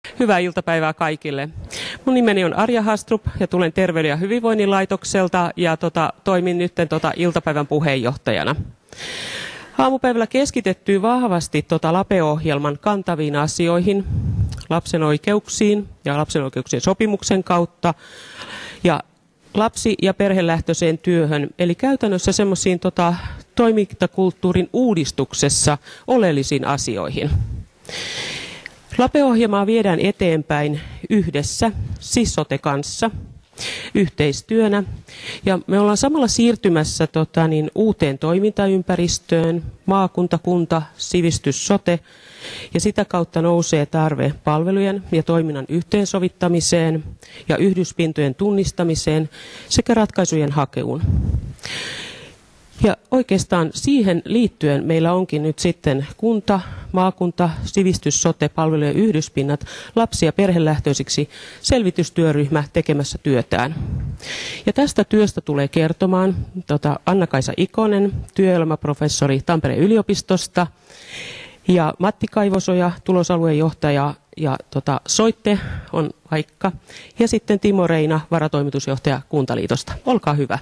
Hyvää iltapäivää kaikille. Mun nimeni on Arja Hastrup ja tulen Terveyden ja hyvinvoinnin laitokselta ja toimin nyt iltapäivän puheenjohtajana. Aamupäivällä keskittyy vahvasti LAPE-ohjelman kantaviin asioihin, lapsen oikeuksiin ja lapsen oikeuksien sopimuksen kautta ja lapsi- ja perhelähtöiseen työhön, eli käytännössä semmoisiin toimintakulttuurin uudistuksessa oleellisiin asioihin. LAPE-ohjelmaa viedään eteenpäin yhdessä SIS-sote kanssa yhteistyönä ja me ollaan samalla siirtymässä uuteen toimintaympäristöön, maakunta, kunta, sivistys, sote ja sitä kautta nousee tarve palvelujen ja toiminnan yhteensovittamiseen ja yhdyspintojen tunnistamiseen sekä ratkaisujen hakeun. Ja oikeastaan siihen liittyen meillä onkin nyt sitten kunta, maakunta, sivistys, sote, palvelujen yhdyspinnat lapsi- ja perhelähtöisiksi selvitystyöryhmä tekemässä työtään. Ja tästä työstä tulee kertomaan Anna-Kaisa Ikonen, työelämäprofessori Tampereen yliopistosta, ja Matti Kaivosoja, tulosalueen johtaja, ja Soitte on vaikka, ja sitten Timo Reina, varatoimitusjohtaja Kuntaliitosta. Olkaa hyvä.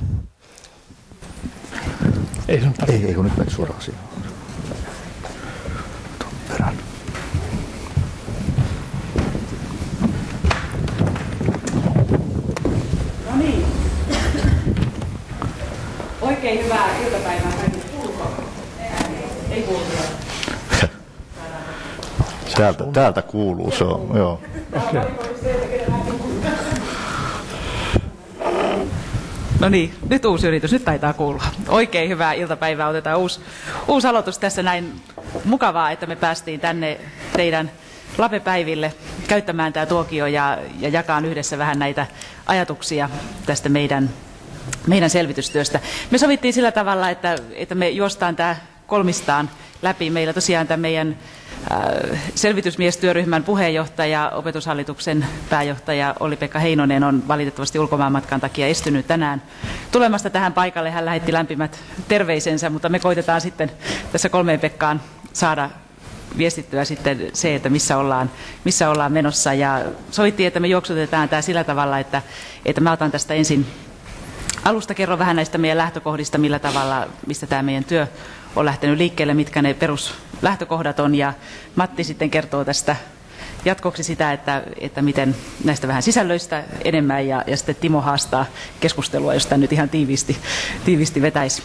Ei kun nyt meni suoraan siihen. Tuon perään. No niin. Oikein hyvää iltapäivää kaikille. Kuuluuko? Ei kuulu. Täältä kuuluu, se on, joo. Okay. No niin, nyt uusi yritys, nyt taitaa kuulua. Oikein hyvää iltapäivää, otetaan uusi aloitus tässä näin. Mukavaa, että me päästiin tänne teidän LAPE-päiville käyttämään tämä tuokio ja jakaa yhdessä vähän näitä ajatuksia tästä meidän selvitystyöstä. Me sovittiin sillä tavalla, että me juostaan tämä kolmistaan läpi. Meillä tosiaan tämä meidän selvitysmiestyöryhmän puheenjohtaja, opetushallituksen pääjohtaja Olli-Pekka Heinonen on valitettavasti ulkomaanmatkan takia estynyt tänään tulemasta tähän paikalle. Hän lähetti lämpimät terveisensä, mutta me koitetaan sitten tässä kolmeen Pekkaan saada viestittyä sitten se, että missä ollaan menossa. Ja sovittiin, että me juoksutetaan tämä sillä tavalla, että mä otan tästä ensin alusta, kerron vähän näistä meidän lähtökohdista, millä tavalla, mistä tämä meidän työ on lähtenyt liikkeelle, mitkä ne peruslähtökohdat on, ja Matti sitten kertoo tästä jatkoksi sitä, että miten näistä vähän sisällöistä enemmän, ja sitten Timo haastaa keskustelua, josta nyt ihan tiivisti vetäisi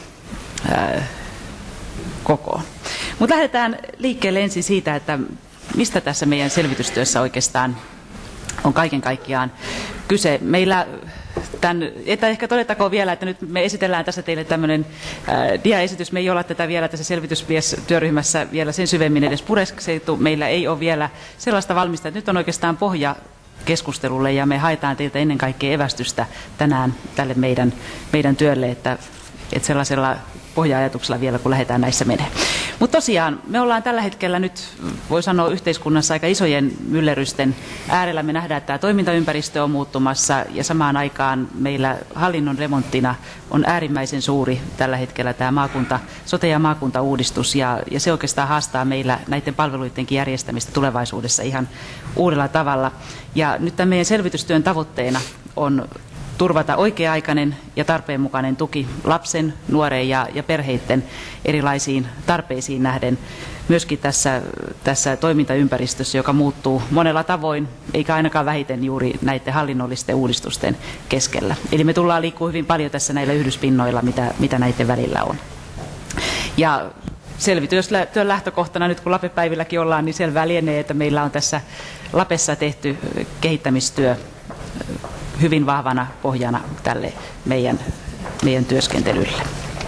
kokoon. Mutta lähdetään liikkeelle ensin siitä, että mistä tässä meidän selvitystyössä oikeastaan on kaiken kaikkiaan kyse. Meillä että ehkä todettakoon vielä, että nyt me esitellään tässä teille tämmöinen diaesitys. Me ei olla tätä vielä tässä selvitystyöryhmässä vielä sen syvemmin edes pureskeltu. Meillä ei ole vielä sellaista valmista, että nyt on oikeastaan pohja keskustelulle ja me haetaan teiltä ennen kaikkea evästystä tänään tälle meidän työlle, että sellaisella pohja-ajatuksella vielä, kun lähdetään näissä menee. Mutta tosiaan, me ollaan tällä hetkellä nyt, voi sanoa, yhteiskunnassa aika isojen myllerrysten äärellä. Me nähdään, että tämä toimintaympäristö on muuttumassa ja samaan aikaan meillä hallinnon remonttina on äärimmäisen suuri tällä hetkellä tämä sote- ja maakuntauudistus ja se oikeastaan haastaa meillä näiden palveluidenkin järjestämistä tulevaisuudessa ihan uudella tavalla. Ja nyt tämän meidän selvitystyön tavoitteena on turvata oikea-aikainen ja tarpeenmukainen tuki lapsen, nuoren ja perheiden erilaisiin tarpeisiin nähden, myöskin tässä toimintaympäristössä, joka muuttuu monella tavoin, eikä ainakaan vähiten juuri näiden hallinnollisten uudistusten keskellä. Eli me tullaan liikkuu hyvin paljon tässä näillä yhdyspinnoilla, mitä näiden välillä on. Ja selvitystyön lähtökohtana, nyt kun LAPE-päivilläkin ollaan, niin selvää lienee, että meillä on tässä LAPEssa tehty kehittämistyö hyvin vahvana pohjana tälle meidän työskentelylle.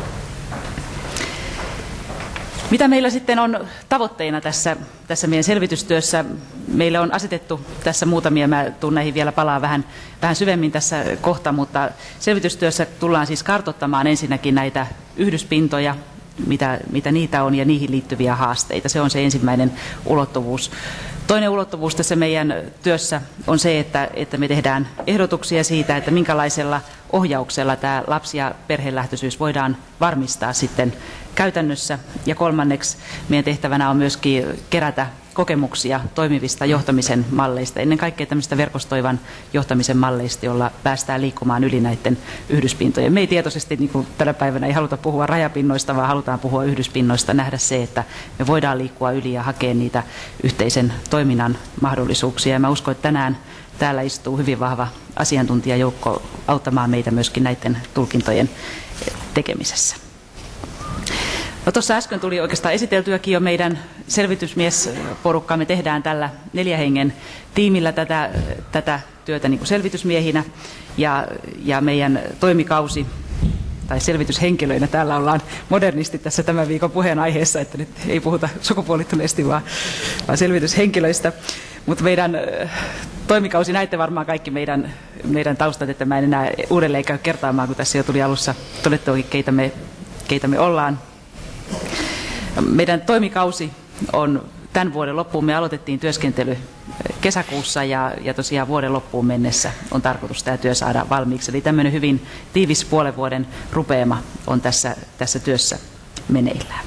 Mitä meillä sitten on tavoitteina tässä meidän selvitystyössä? Meille on asetettu tässä muutamia, mä tuun näihin vielä palaan vähän syvemmin tässä kohta, mutta selvitystyössä tullaan siis kartoittamaan ensinnäkin näitä yhdyspintoja, mitä niitä on ja niihin liittyviä haasteita. Se on se ensimmäinen ulottuvuus. Toinen ulottuvuus tässä meidän työssä on se, että me tehdään ehdotuksia siitä, että minkälaisella ohjauksella tämä lapsi- ja perhelähtöisyys voidaan varmistaa sitten käytännössä. Ja kolmanneksi meidän tehtävänä on myöskin kerätä kokemuksia toimivista johtamisen malleista, ennen kaikkea tämmöistä verkostoivan johtamisen malleista, jolla päästään liikkumaan yli näiden yhdyspintojen. Me ei tietoisesti, niin kuin tänä päivänä, ei haluta puhua rajapinnoista, vaan halutaan puhua yhdyspinnoista, nähdä se, että me voidaan liikkua yli ja hakea niitä yhteisen toiminnan mahdollisuuksia. Ja mä uskon, että tänään täällä istuu hyvin vahva asiantuntijajoukko auttamaan meitä myöskin näiden tulkintojen tekemisessä. No, tuossa äsken tuli oikeastaan esiteltyäkin jo meidän selvitysmiesporukkaa. Me tehdään tällä 4 hengen tiimillä tätä työtä niin kuin selvitysmiehinä ja meidän toimikausi tai selvityshenkilöinä täällä ollaan modernisti tässä tämän viikon puheenaiheessa, että nyt ei puhuta sukupuolittuneesti vaan selvityshenkilöistä. Mutta meidän toimikausi, näitte varmaan kaikki meidän taustat, että mä en enää uudelleen käy kertaamaan, kun tässä jo tuli alussa todettuakin, keitä me ollaan. Meidän toimikausi on tämän vuoden loppuun. Me aloitettiin työskentely kesäkuussa ja tosiaan vuoden loppuun mennessä on tarkoitus tämä työ saada valmiiksi. Eli tämmöinen hyvin tiivis puolen vuoden rupeama on tässä työssä meneillään.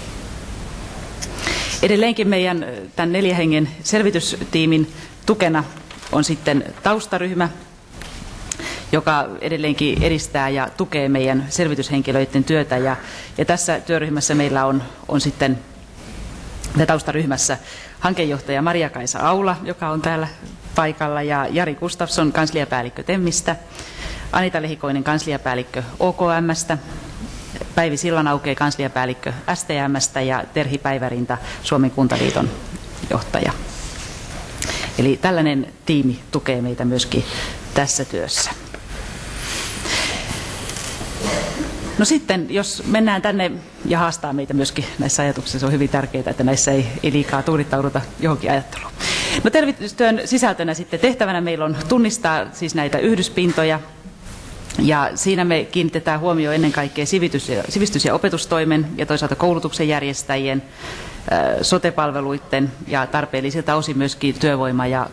Edelleenkin meidän tämän 4 hengen selvitystiimin tukena on sitten taustaryhmä, joka edelleenkin edistää ja tukee meidän selvityshenkilöiden työtä. Ja tässä työryhmässä meillä on sitten taustaryhmässä hankejohtaja Maria-Kaisa Aula, joka on täällä paikalla, ja Jari Gustafsson, kansliapäällikkö TEMistä, Anita Lehikoinen, kansliapäällikkö OKM:stä, Päivi Sillanauke, kansliapäällikkö STM:stä ja Terhi Päivärinta, Suomen Kuntaliiton johtaja. Eli tällainen tiimi tukee meitä myöskin tässä työssä. No sitten, jos mennään tänne ja haastaa meitä myöskin näissä ajatuksissa, se on hyvin tärkeää, että näissä ei liikaa tuudittauduta johonkin ajatteluun. No, selvitystyön sisältönä sitten tehtävänä meillä on tunnistaa siis näitä yhdyspintoja, ja siinä me kiinnitetään huomioon ennen kaikkea sivistys- ja opetustoimen ja toisaalta koulutuksen järjestäjien, sote-palveluiden ja tarpeellisilta osin myöskin työvoima- ja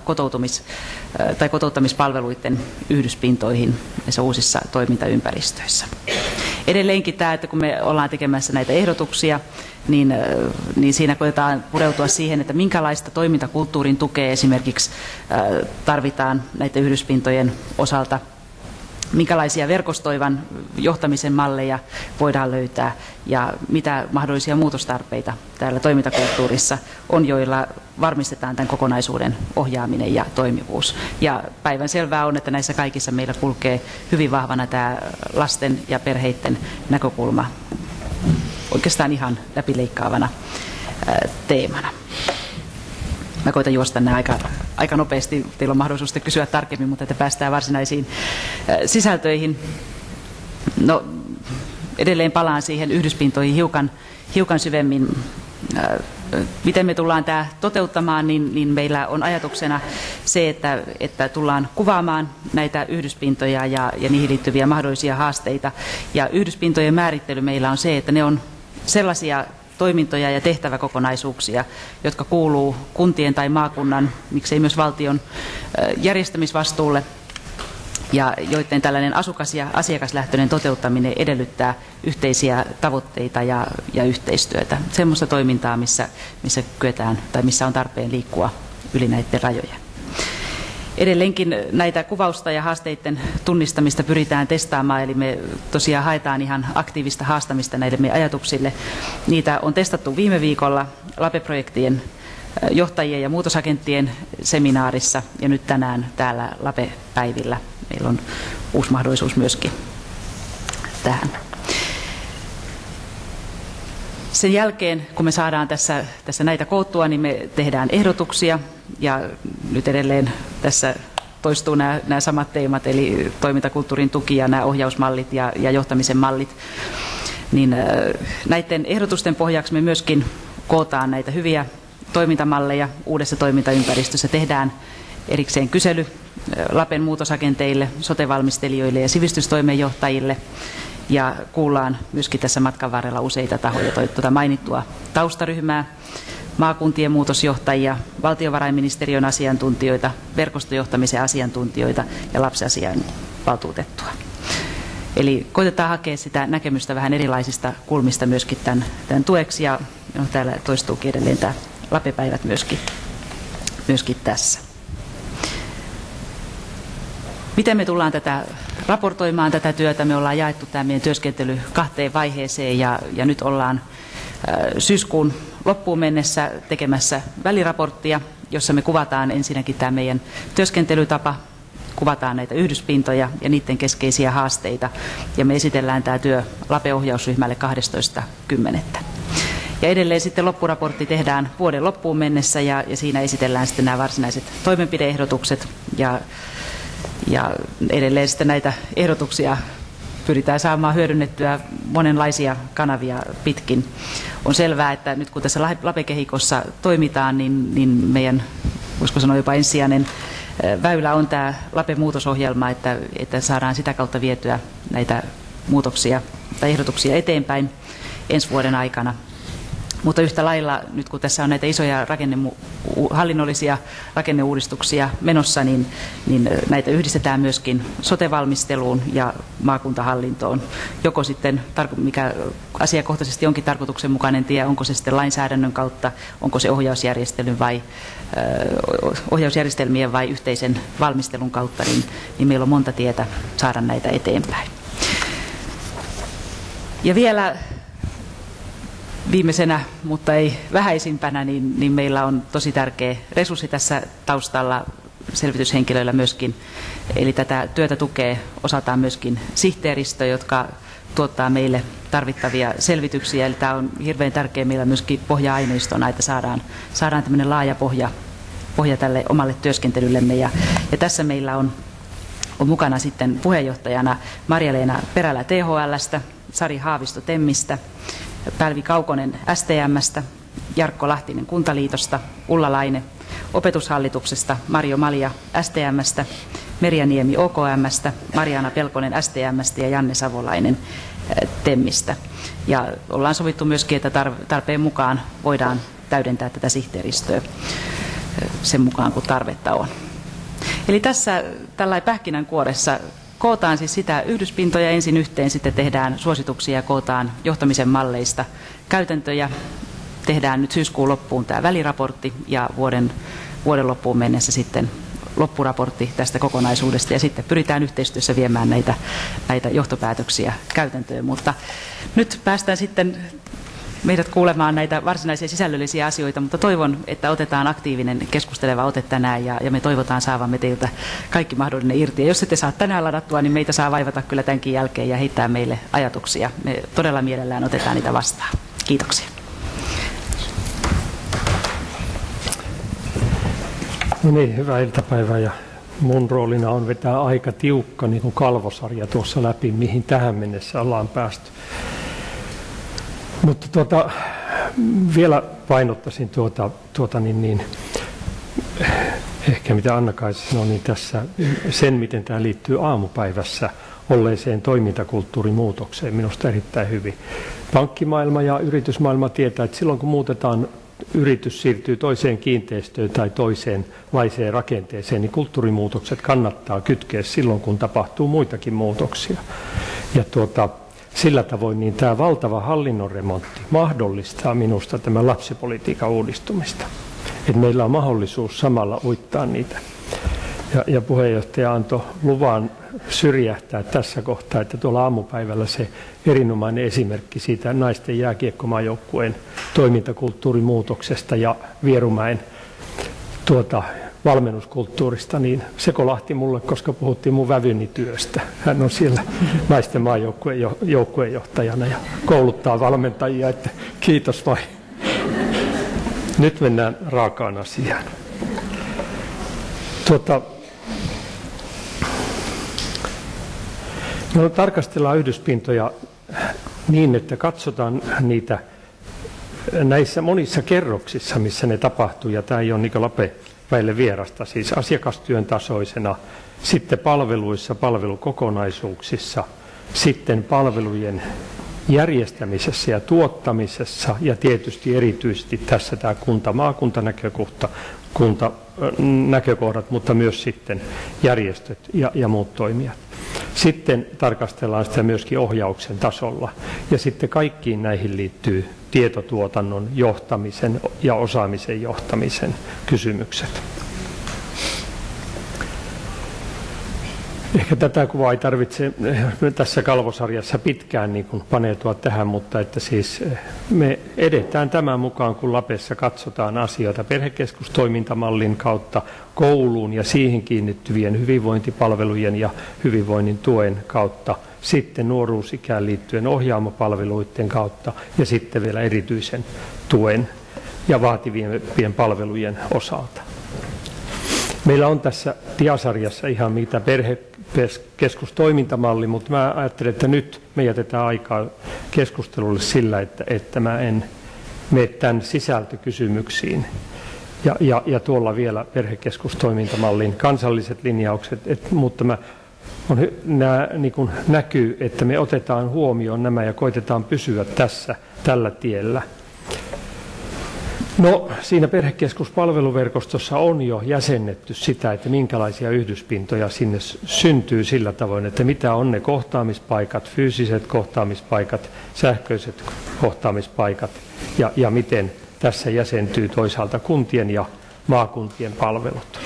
kotouttamispalveluiden yhdyspintoihin näissä uusissa toimintaympäristöissä. Edelleenkin tämä, että kun me ollaan tekemässä näitä ehdotuksia, niin siinä koetaan pureutua siihen, että minkälaista toimintakulttuurin tukea esimerkiksi tarvitaan näiden yhdyspintojen osalta, minkälaisia verkostoivan johtamisen malleja voidaan löytää ja mitä mahdollisia muutostarpeita täällä toimintakulttuurissa on, joilla varmistetaan tämän kokonaisuuden ohjaaminen ja toimivuus. Ja päivänselvää on, että näissä kaikissa meillä kulkee hyvin vahvana tämä lasten ja perheiden näkökulma oikeastaan ihan läpileikkaavana teemana. Mä koitan juosta nämä aika nopeasti. Teillä on mahdollisuus kysyä tarkemmin, mutta että päästään varsinaisiin sisältöihin. No, edelleen palaan siihen yhdyspintoihin hiukan syvemmin. Miten me tullaan tämä toteuttamaan, niin meillä on ajatuksena se, että tullaan kuvaamaan näitä yhdyspintoja ja niihin liittyviä mahdollisia haasteita. Ja yhdyspintojen määrittely meillä on se, että ne on sellaisia toimintoja ja tehtäväkokonaisuuksia, jotka kuuluu kuntien tai maakunnan, miksei myös valtion järjestämisvastuulle, ja joiden tällainen asukas- ja asiakaslähtöinen toteuttaminen edellyttää yhteisiä tavoitteita ja yhteistyötä. Semmoista toimintaa, missä kyetään tai missä on tarpeen liikkua yli näiden rajojen. Edelleenkin näitä kuvausta ja haasteiden tunnistamista pyritään testaamaan, eli me tosiaan haetaan ihan aktiivista haastamista näille meidän ajatuksille. Niitä on testattu viime viikolla LAPE-projektien johtajien ja muutosagenttien seminaarissa, ja nyt tänään täällä LAPE-päivillä meillä on uusi mahdollisuus myöskin tähän. Sen jälkeen, kun me saadaan tässä näitä koottua, niin me tehdään ehdotuksia, ja nyt edelleen tässä toistuu nämä samat teemat, eli toimintakulttuurin tuki ja nämä ohjausmallit ja johtamisen mallit. Niin näiden ehdotusten pohjaksi me myöskin kootaan näitä hyviä toimintamalleja uudessa toimintaympäristössä. Tehdään erikseen kysely LAPEn muutosagenteille, sote-valmistelijoille ja sivistystoimenjohtajille. Ja kuullaan myöskin tässä matkan varrella useita tahoja, tuota mainittua taustaryhmää, maakuntien muutosjohtajia, valtiovarainministeriön asiantuntijoita, verkostojohtamisen asiantuntijoita ja lapsiasiain valtuutettua. Eli koitetaan hakea sitä näkemystä vähän erilaisista kulmista myöskin tämän tueksi, ja täällä toistuukin edelleen tämä Lape-päivät myöskin tässä. Miten me tullaan raportoimaan tätä työtä? Me ollaan jaettu tämä meidän työskentely 2 vaiheeseen ja nyt ollaan syyskuun loppuun mennessä tekemässä väliraporttia, jossa me kuvataan ensinnäkin tämä meidän työskentelytapa, kuvataan näitä yhdyspintoja ja niiden keskeisiä haasteita ja me esitellään tämä työ Lape-ohjausryhmälle 12.10. Ja edelleen sitten loppuraportti tehdään vuoden loppuun mennessä ja siinä esitellään sitten nämä varsinaiset toimenpideehdotukset ja edelleen sitten näitä ehdotuksia pyritään saamaan hyödynnettyä monenlaisia kanavia pitkin. On selvää, että nyt kun tässä Lape-kehikossa toimitaan, niin meidän, voisiko sanoa jopa ensisijainen väylä on tämä Lape-muutosohjelma, että saadaan sitä kautta vietyä näitä muutoksia tai ehdotuksia eteenpäin ensi vuoden aikana. Mutta yhtä lailla nyt kun tässä on näitä isoja hallinnollisia rakenneuudistuksia menossa, niin näitä yhdistetään myöskin sote-valmisteluun ja maakuntahallintoon. Joko sitten, mikä asiakohtaisesti onkin tarkoituksenmukainen tie, onko se sitten lainsäädännön kautta, onko se ohjausjärjestelmien vai yhteisen valmistelun kautta, niin meillä on monta tietä saada näitä eteenpäin. Ja vielä viimeisenä, mutta ei vähäisimpänä, niin meillä on tosi tärkeä resurssi tässä taustalla selvityshenkilöillä myöskin. Eli tätä työtä tukee osaltaan myöskin sihteeristö, jotka tuottaa meille tarvittavia selvityksiä. Eli tämä on hirveän tärkeä meillä myöskin pohja-aineistona, että saadaan tämmöinen laaja pohja tälle omalle työskentelyllemme. Ja tässä meillä on mukana sitten puheenjohtajana Marja-Leena Perälä THL:stä, Sari Haavisto TEMistä, Pälvi Kaukonen STM:stä, Jarkko Lahtinen Kuntaliitosta, Ulla Laine Opetushallituksesta, Marjo Malja STM:stä, Merja Niemi OKM:stä, Mariana Pelkonen STM:stä ja Janne Savolainen TEMistä. Ja ollaan sovittu myöskin, että tarpeen mukaan voidaan täydentää tätä sihteeristöä sen mukaan, kun tarvetta on. Eli tässä tällainen pähkinänkuoressa kootaan siis sitä yhdyspintoja ensin yhteen, sitten tehdään suosituksia ja kootaan johtamisen malleista käytäntöjä. Tehdään nyt syyskuun loppuun tämä väliraportti ja vuoden loppuun mennessä sitten loppuraportti tästä kokonaisuudesta ja sitten pyritään yhteistyössä viemään näitä johtopäätöksiä käytäntöön. Mutta nyt päästään sitten meidät kuulemaan näitä varsinaisia sisällöllisiä asioita, mutta toivon, että otetaan aktiivinen keskusteleva ote tänään ja me toivotaan saavamme teiltä kaikki mahdollinen irti. Ja jos ette saa tänään ladattua, niin meitä saa vaivata kyllä tämänkin jälkeen ja heittää meille ajatuksia. Me todella mielellään otetaan niitä vastaan. Kiitoksia. No niin, hyvää iltapäivää ja mun roolina on vetää aika tiukka niin kuin kalvosarja tuossa läpi, mihin tähän mennessä ollaan päästy. Mutta vielä painottaisin ehkä mitä Anna-Kaisa sanoi, niin tässä sen, miten tämä liittyy aamupäivässä olleeseen toimintakulttuurimuutokseen, minusta erittäin hyvin. Pankkimaailma ja yritysmaailma tietää, että silloin kun muutetaan yritys siirtyy toiseen kiinteistöön tai toisenlaiseen rakenteeseen, niin kulttuurimuutokset kannattaa kytkeä silloin, kun tapahtuu muitakin muutoksia. Ja sillä tavoin niin tämä valtava hallinnon remontti mahdollistaa minusta tämän lapsipolitiikan uudistumista. Että meillä on mahdollisuus samalla uittaa niitä. Ja puheenjohtaja antoi luvan syrjähtää tässä kohtaa, että tuolla aamupäivällä se erinomainen esimerkki siitä naisten jääkiekkomaajoukkueen toimintakulttuurimuutoksesta ja Vierumäen valmennuskulttuurista, niin se kolahti mulle, koska puhuttiin mun vävyni työstä. Hän on siellä naisten maajoukkueen joukkueenjohtajana ja kouluttaa valmentajia, että kiitos vain. Nyt mennään raakaan asiaan. Me tarkastellaan yhdyspintoja niin, että katsotaan niitä näissä monissa kerroksissa, missä ne tapahtuu, ja tämä ei ole niin Lape-väelle vierasta, siis asiakastyön tasoisena, sitten palveluissa, palvelukokonaisuuksissa, sitten palvelujen järjestämisessä ja tuottamisessa, ja tietysti erityisesti tässä tämä kuntanäkökohdat, mutta myös sitten järjestöt ja muut toimijat. Sitten tarkastellaan sitä myöskin ohjauksen tasolla. Ja sitten kaikkiin näihin liittyy tietotuotannon johtamisen ja osaamisen johtamisen kysymykset. Ehkä tätä kuvaa ei tarvitse tässä kalvosarjassa pitkään niin kuin paneutua tähän, mutta että siis me edetään tämän mukaan, kun Lapessa katsotaan asioita perhekeskustoimintamallin kautta kouluun ja siihen kiinnittyvien hyvinvointipalvelujen ja hyvinvoinnin tuen kautta, sitten nuoruusikään liittyen ohjaamopalveluiden kautta ja sitten vielä erityisen tuen ja vaativien palvelujen osalta. Meillä on tässä diasarjassa ihan mitä perhekeskustoimintamalli, mutta mä ajattelen, että nyt me jätetään aikaa keskustelulle sillä, että mä en mene tämän sisältökysymyksiin. Ja tuolla vielä perhekeskustoimintamallin kansalliset linjaukset, mutta nämä niin kuin näkyy, että me otetaan huomioon nämä ja koitetaan pysyä tällä tiellä. No, siinä perhekeskuspalveluverkostossa on jo jäsennetty sitä, että minkälaisia yhdyspintoja sinne syntyy sillä tavoin, että mitä on ne kohtaamispaikat, fyysiset kohtaamispaikat, sähköiset kohtaamispaikat ja miten tässä jäsentyy toisaalta kuntien ja maakuntien palvelut.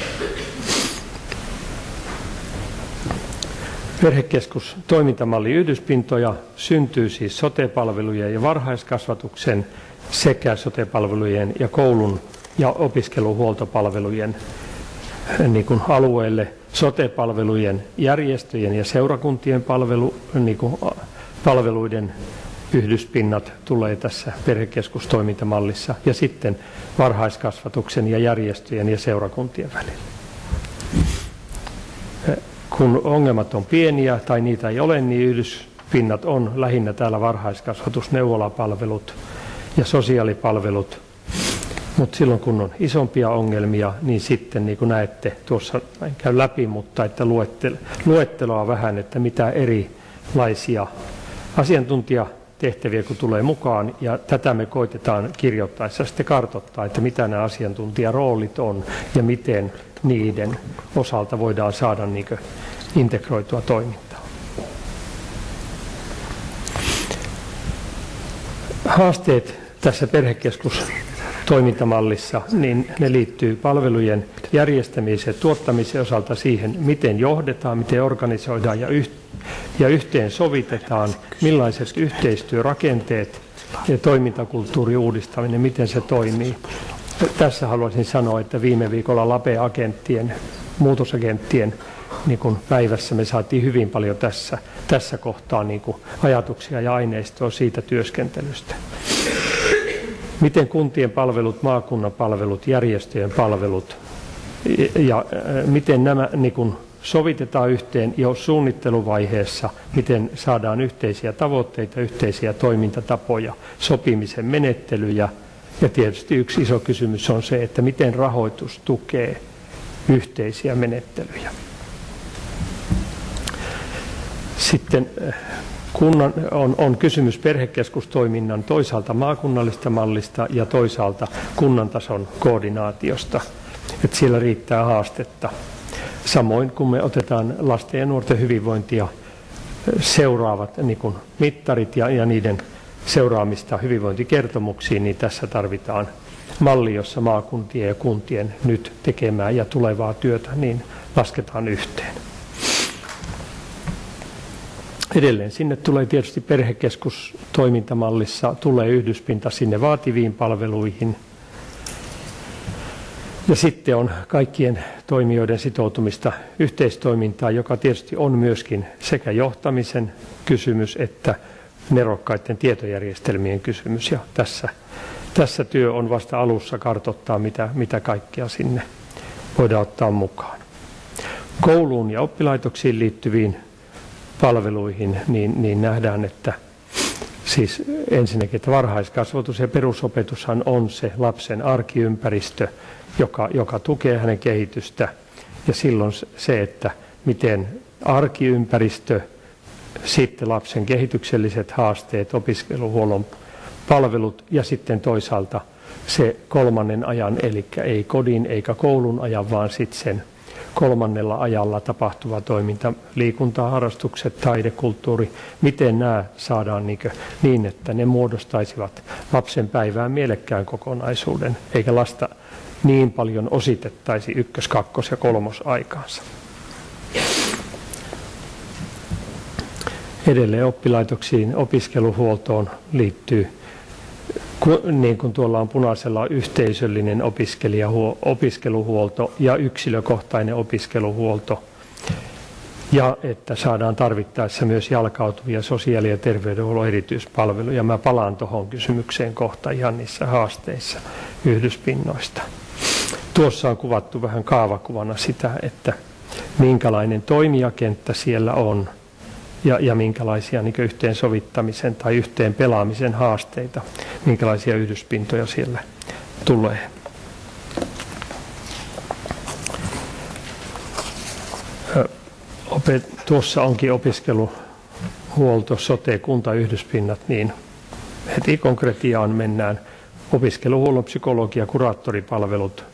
Perhekeskustoimintamalli yhdyspintoja syntyy siis sote-palvelujen ja varhaiskasvatuksen sekä sote-palvelujen ja koulun ja opiskeluhuoltopalvelujen niin kuin alueelle, sote-palvelujen, järjestöjen ja seurakuntien palveluiden yhdyspinnat tulee tässä perhekeskustoimintamallissa ja sitten varhaiskasvatuksen ja järjestöjen ja seurakuntien välillä. Kun ongelmat on pieniä tai niitä ei ole, niin yhdyspinnat on lähinnä täällä varhaiskasvatus, neuvolapalvelut ja sosiaalipalvelut, mutta silloin kun on isompia ongelmia, niin sitten niin kuin näette, tuossa en käy läpi, mutta että luetteloa vähän, että mitä erilaisia asiantuntijatehtäviä kun tulee mukaan, ja tätä me koitetaan kirjoittaessa sitten kartoittaa, että mitä nämä asiantuntijaroolit on ja miten niiden osalta voidaan saada niin kuin integroitua toimintaa. Haasteet tässä perhekeskustoimintamallissa, niin ne liittyy palvelujen järjestämiseen ja tuottamisen osalta siihen, miten johdetaan, miten organisoidaan ja yhteen sovitetaan, millaiset yhteistyörakenteet ja toimintakulttuurin uudistaminen, miten se toimii. Tässä haluaisin sanoa, että viime viikolla LAPE-agenttien, muutosagenttien niin kuin päivässä me saatiin hyvin paljon tässä kohtaa niin kuin ajatuksia ja aineistoa siitä työskentelystä. Miten kuntien palvelut, maakunnan palvelut, järjestöjen palvelut ja miten nämä niin kuin sovitetaan yhteen jo suunnitteluvaiheessa, miten saadaan yhteisiä tavoitteita, yhteisiä toimintatapoja, sopimisen menettelyjä ja tietysti yksi iso kysymys on se, että miten rahoitus tukee yhteisiä menettelyjä. Sitten kunnan on kysymys perhekeskustoiminnan toisaalta maakunnallisesta mallista ja toisaalta kunnan tason koordinaatiosta, että siellä riittää haastetta. Samoin kun me otetaan lasten ja nuorten hyvinvointia seuraavat niin kuin mittarit ja niiden seuraamista hyvinvointikertomuksiin, niin tässä tarvitaan malli, jossa maakuntien ja kuntien nyt tekemää ja tulevaa työtä niin lasketaan yhteen. Edelleen sinne tulee tietysti perhekeskustoimintamallissa, tulee yhdyspinta sinne vaativiin palveluihin. Ja sitten on kaikkien toimijoiden sitoutumista yhteistoimintaan, joka tietysti on myöskin sekä johtamisen kysymys että nerokkaiden tietojärjestelmien kysymys. Ja tässä työ on vasta alussa kartoittaa, mitä kaikkea sinne voidaan ottaa mukaan. Kouluun ja oppilaitoksiin liittyviin palveluihin, niin nähdään, että siis ensinnäkin, että varhaiskasvatus ja perusopetushan on se lapsen arkiympäristö, joka tukee hänen kehitystä. Ja silloin se, että miten arkiympäristö, sitten lapsen kehitykselliset haasteet, opiskeluhuollon palvelut ja sitten toisaalta se kolmannen ajan, eli ei kodin eikä koulun ajan, vaan sitten sen kolmannella ajalla tapahtuva toiminta, liikunta, harrastukset, taide, kulttuuri, miten nämä saadaan niin, että ne muodostaisivat lapsen päivään mielekkään kokonaisuuden, eikä lasta niin paljon ositettaisi ykkös-, kakkos- ja kolmosaikaansa. Edelleen oppilaitoksiin opiskeluhuoltoon liittyy, niin kuin tuolla on punaisella, yhteisöllinen opiskeluhuolto ja yksilökohtainen opiskeluhuolto. Ja että saadaan tarvittaessa myös jalkautuvia sosiaali- ja terveydenhuollon erityispalveluja. Mä palaan tuohon kysymykseen kohta ihan niissä haasteissa yhdyspinnoista. Tuossa on kuvattu vähän kaavakuvana sitä, että minkälainen toimijakenttä siellä on ja minkälaisia yhteensovittamisen tai yhteen pelaamisen haasteita, minkälaisia yhdyspintoja siellä tulee. Tuossa onkin opiskeluhuolto, sote, kuntayhdyspinnat, niin heti konkretiaan mennään. Opiskeluhuollon psykologia- ja kuraattoripalvelut,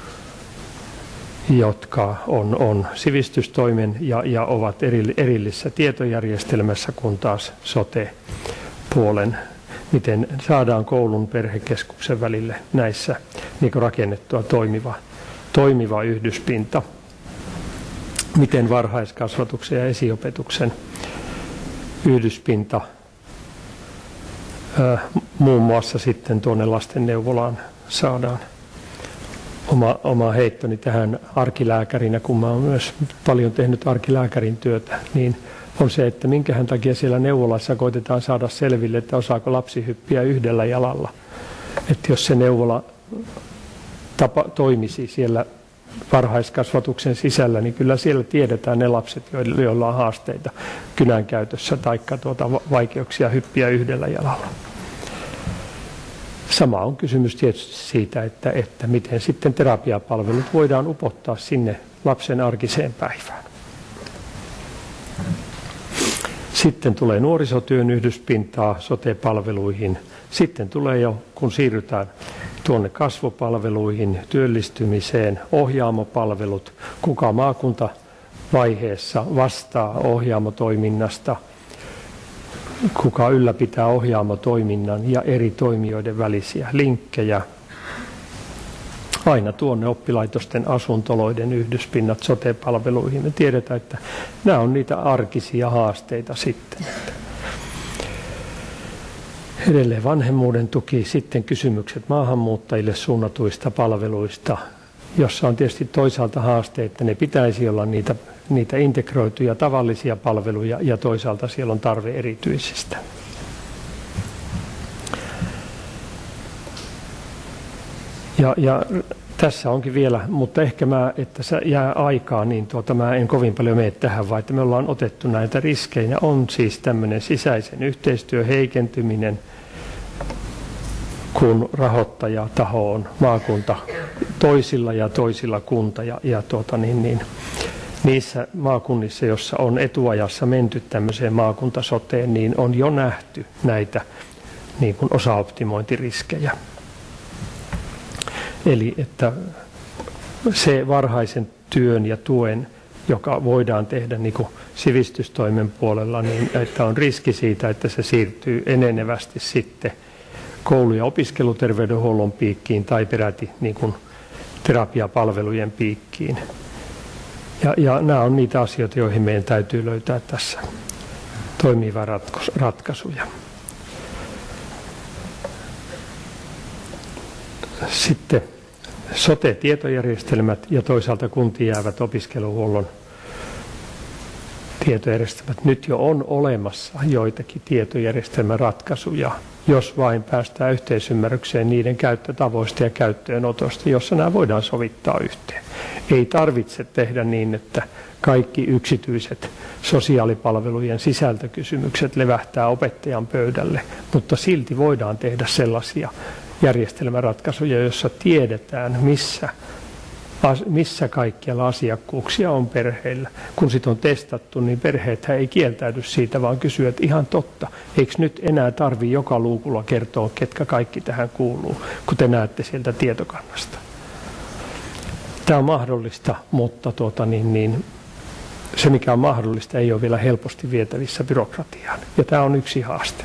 jotka on sivistystoimen ja ovat erillisessä tietojärjestelmässä, kun taas sote-puolen, miten saadaan koulun perhekeskuksen välille näissä niin rakennettua toimiva yhdyspinta. Miten varhaiskasvatuksen ja esiopetuksen yhdyspinta muun muassa sitten tuonne lastenneuvolaan saadaan. Oma heittoni tähän arkilääkärinä, kun mä oon myös paljon tehnyt arkilääkärin työtä, niin on se, että minkähän takia siellä neuvolassa koitetaan saada selville, että osaako lapsi hyppiä yhdellä jalalla. Että jos se neuvola toimisi siellä varhaiskasvatuksen sisällä, niin kyllä siellä tiedetään ne lapset, joilla on haasteita kynän käytössä tai vaikeuksia hyppiä yhdellä jalalla. Sama on kysymys tietysti siitä, että miten sitten terapiapalvelut voidaan upottaa sinne lapsen arkiseen päivään. Sitten tulee nuorisotyön yhdyspintaa sote-palveluihin. Sitten tulee jo, kun siirrytään tuonne kasvupalveluihin, työllistymiseen, ohjaamopalvelut, kuka maakuntavaiheessa vastaa ohjaamotoiminnasta, kuka ylläpitää ohjaamotoiminnan ja eri toimijoiden välisiä linkkejä. Aina tuonne oppilaitosten asuntoloiden yhdyspinnat sote-palveluihin. Me tiedetään, että nämä on niitä arkisia haasteita sitten. Edelleen vanhemmuuden tuki, sitten kysymykset maahanmuuttajille suunnatuista palveluista, jossa on tietysti toisaalta haasteita, että ne pitäisi olla niitä integroituja tavallisia palveluja ja toisaalta siellä on tarve erityisistä. Ja tässä onkin vielä, mutta ehkä että se jää aikaa, niin mä en kovin paljon mene tähän, vaan että me ollaan otettu näitä riskejä. On siis tämmöinen sisäisen yhteistyön heikentyminen, kun rahoittajataho on maakunta toisilla ja toisilla kunta ja niissä maakunnissa, joissa on etuajassa menty tämmöiseen maakuntasoteen, niin on jo nähty näitä niin kuin osaoptimointiriskejä. Eli että se varhaisen työn ja tuen, joka voidaan tehdä niin kuin sivistystoimen puolella, niin että on riski siitä, että se siirtyy enenevästi sitten koulu- ja opiskeluterveydenhuollon piikkiin tai peräti niin kuin terapiapalvelujen piikkiin. Ja nämä on niitä asioita, joihin meidän täytyy löytää tässä toimivia ratkaisuja. Sitten sote-tietojärjestelmät ja toisaalta kuntiin jäävät opiskeluhuollon tietojärjestelmät. Nyt jo on olemassa joitakin tietojärjestelmäratkaisuja, jos vain päästään yhteisymmärrykseen niiden käyttötavoista ja käyttöönotosta, jossa nämä voidaan sovittaa yhteen. Ei tarvitse tehdä niin, että kaikki yksityiset sosiaalipalvelujen sisältökysymykset levähtää opettajan pöydälle, mutta silti voidaan tehdä sellaisia järjestelmäratkaisuja, joissa tiedetään, missä kaikkialla asiakkuuksia on perheillä. Kun sit on testattu, niin perheethän ei kieltäydy siitä, vaan kysyy, että ihan totta, eikö nyt enää tarvitse joka luukulla kertoa, ketkä kaikki tähän kuuluu, kun te näette sieltä tietokannasta. Tämä on mahdollista, mutta se mikä on mahdollista ei ole vielä helposti vietävissä byrokratiaan. Ja tämä on yksi haaste.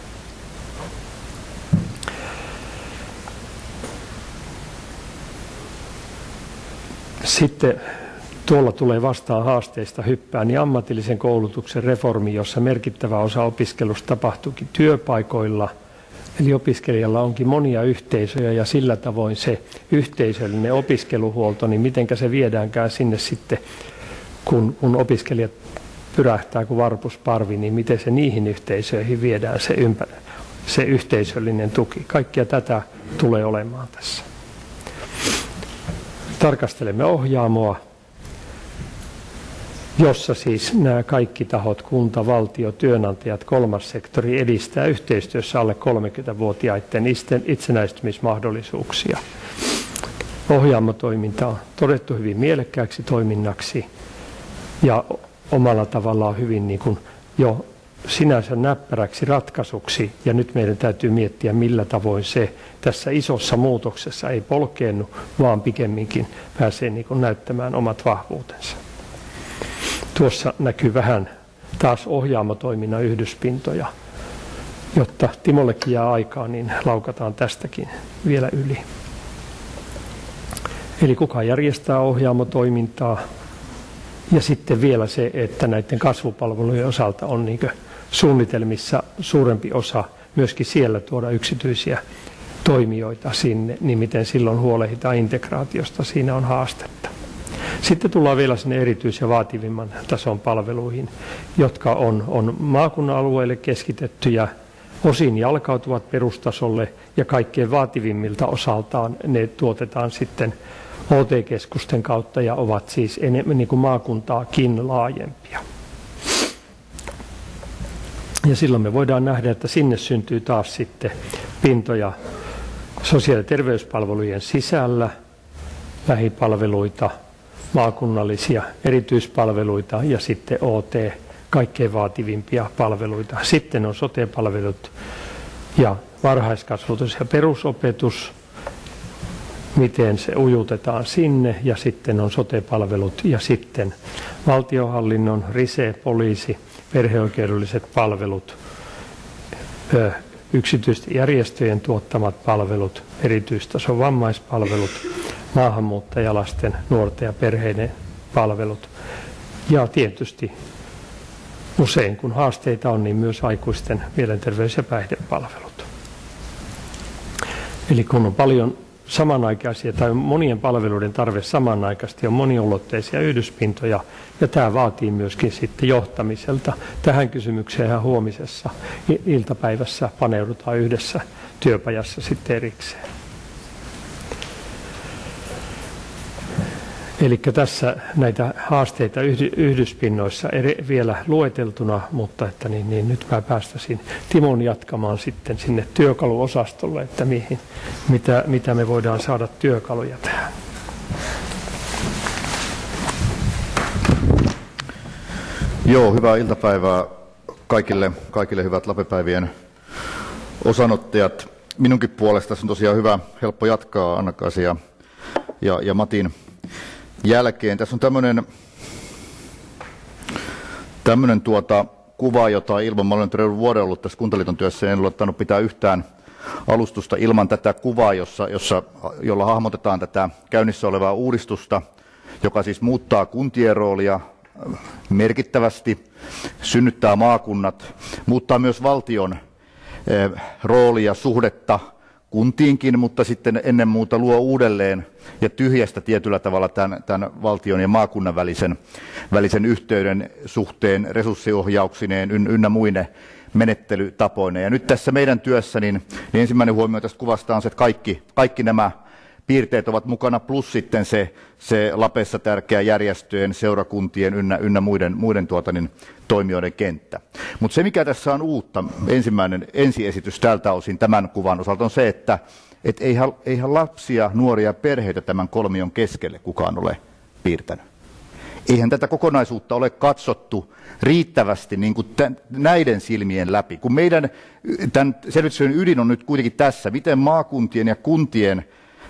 Sitten tuolla tulee vastaan haasteista hyppää niin ammatillisen koulutuksen reformi, jossa merkittävä osa opiskelusta tapahtuukin työpaikoilla. Eli opiskelijalla onkin monia yhteisöjä ja sillä tavoin se yhteisöllinen opiskeluhuolto, niin mitenkä se viedäänkään sinne sitten, kun opiskelijat pyrähtää kuin varpusparvi, niin miten se niihin yhteisöihin viedään se yhteisöllinen tuki. Kaikkia tätä tulee olemaan tässä. Tarkastelemme Ohjaamoa, jossa siis nämä kaikki tahot, kunta, valtio, työnantajat, kolmas sektori edistää yhteistyössä alle 30-vuotiaiden itsenäistymismahdollisuuksia. Ohjaamotoiminta on todettu hyvin mielekkääksi toiminnaksi ja omalla tavallaan hyvin niin kuin jo sinänsä näppäräksi ratkaisuksi. Ja nyt meidän täytyy miettiä, millä tavoin se tässä isossa muutoksessa ei polkeennu, vaan pikemminkin pääsee niin kuin näyttämään omat vahvuutensa. Tuossa näkyy vähän taas Ohjaamotoiminnan yhdyspintoja. Jotta Timollekin jää aikaa, niin laukataan tästäkin vielä yli. Eli kuka järjestää Ohjaamotoimintaa? Ja sitten vielä se, että näiden kasvupalvelujen osalta on niin suunnitelmissa suurempi osa myöskin siellä tuoda yksityisiä toimijoita sinne, niin miten silloin huolehditaan integraatiosta, siinä on haastetta. Sitten tullaan vielä sinne erityis- ja vaativimman tason palveluihin, jotka on maakunnan alueelle keskitettyjä, osin jalkautuvat perustasolle ja kaikkein vaativimmilta osaltaan ne tuotetaan sitten OT-keskusten kautta ja ovat siis enemmän niin kuin maakuntaakin laajempia. Ja silloin me voidaan nähdä, että sinne syntyy taas sitten pintoja sosiaali- ja terveyspalvelujen sisällä, lähipalveluita, maakunnallisia erityispalveluita ja sitten OT, kaikkein vaativimpia palveluita. Sitten on sote-palvelut ja varhaiskasvatus ja perusopetus, miten se ujutetaan sinne, ja sitten on sote-palvelut ja sitten valtionhallinnon, RISE, poliisi, perheoikeudelliset palvelut, yksityisten järjestöjen tuottamat palvelut, erityistason vammaispalvelut, maahanmuuttajalasten, nuorten ja perheiden palvelut ja tietysti usein kun haasteita on, niin myös aikuisten mielenterveys- ja päihdepalvelut. Eli kun on paljon samanaikaisia tai monien palveluiden tarve samanaikaisesti on moniulotteisia yhdyspintoja ja tämä vaatii myöskin sitten johtamiselta. Tähän kysymykseen huomisessa iltapäivässä paneudutaan yhdessä työpajassa sitten erikseen. Eli tässä näitä haasteita yhdyspinnoissa vielä lueteltuna, mutta että nyt mä päästäisin Timon jatkamaan sitten sinne työkaluosastolle, että mitä me voidaan saada työkaluja tähän. Joo, hyvää iltapäivää kaikille hyvät LAPE-päivien osanottajat. Minunkin puolestani on tosiaan helppo jatkaa Anna-Kaisa ja Matin jälkeen. Tässä on tämmöinen kuva, jota ilman, mä olen nyt vuoden ollut tässä Kuntaliiton työssä, en ole ottanut pitää yhtään alustusta ilman tätä kuvaa, jolla hahmotetaan tätä käynnissä olevaa uudistusta, joka siis muuttaa kuntien roolia merkittävästi, synnyttää maakunnat, muuttaa myös valtion roolia, suhdetta kuntiinkin, mutta sitten ennen muuta luo uudelleen ja tyhjästä tietyllä tavalla tämän valtion ja maakunnan välisen yhteyden suhteen resurssiohjauksineen ynnä muine menettelytapoineen. Ja nyt tässä meidän työssä niin ensimmäinen huomio tästä kuvasta on se, että kaikki nämä piirteet ovat mukana, plus sitten se Lapessa tärkeä järjestöjen, seurakuntien ynnä muiden toimijoiden kenttä. Mutta se, mikä tässä on uutta, ensiesitys tältä osin tämän kuvan osalta on se, että eihän lapsia, nuoria ja perheitä tämän kolmion keskelle kukaan ole piirtänyt. Eihän tätä kokonaisuutta ole katsottu riittävästi niin kuin näiden silmien läpi. Kun meidän tämän selvitystyön ydin on nyt kuitenkin tässä, miten maakuntien ja kuntien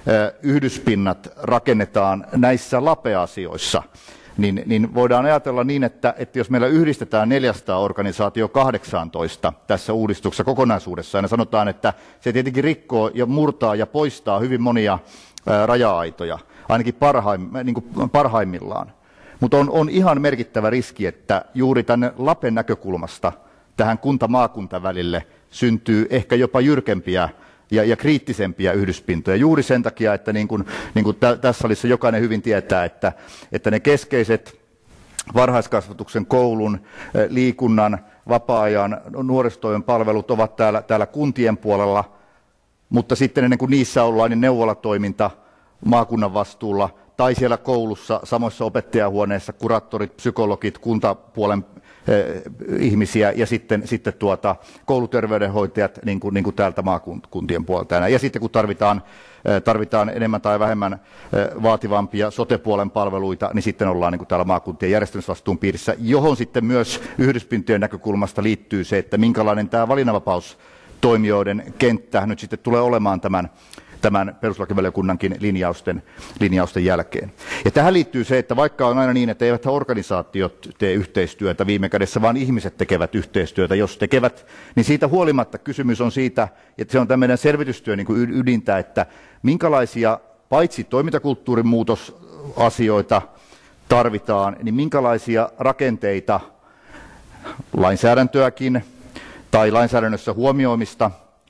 yhdyspinnat rakennetaan näissä lapeasioissa, niin voidaan ajatella niin, että jos meillä yhdistetään 400 organisaatio 18 tässä uudistuksessa kokonaisuudessaan, ja sanotaan, että se tietenkin rikkoo ja murtaa ja poistaa hyvin monia raja-aitoja, ainakin parhaimmillaan. Mutta on ihan merkittävä riski, että juuri tänne Lapen näkökulmasta tähän kunta-maakunta välille syntyy ehkä jopa jyrkempiä ja kriittisempiä yhdyspintoja juuri sen takia, että niin kuin tässä salissa jokainen hyvin tietää, että ne keskeiset varhaiskasvatuksen, koulun, liikunnan, vapaa-ajan, nuorisotoimen palvelut ovat täällä kuntien puolella, mutta sitten ennen kuin niissä ollaan, niin neuvolatoiminta maakunnan vastuulla tai siellä koulussa, samoissa opettajahuoneissa, kuraattorit, psykologit, kuntapuolen ihmisiä ja sitten kouluterveydenhoitajat niin kuin täältä maakuntien puolelta. Ja sitten kun tarvitaan enemmän tai vähemmän vaativampia sote-puolen palveluita, niin sitten ollaan niin kuin täällä maakuntien järjestämisvastuun piirissä, johon sitten myös yhdyspintojen näkökulmasta liittyy se, että minkälainen tämä valinnanvapaustoimijoiden kenttä nyt sitten tulee olemaan tämän perustuslakivaliokunnankin linjausten jälkeen. Ja tähän liittyy se, että vaikka on aina niin, että eivät organisaatiot tee yhteistyötä viime kädessä, vaan ihmiset tekevät yhteistyötä. Jos tekevät, niin siitä huolimatta kysymys on siitä, että se on tämmöinen selvitystyö niin kuin ydintä, että minkälaisia paitsi toimintakulttuurin muutosasioita tarvitaan, niin minkälaisia rakenteita, lainsäädäntöäkin tai lainsäädännössä huomioimista,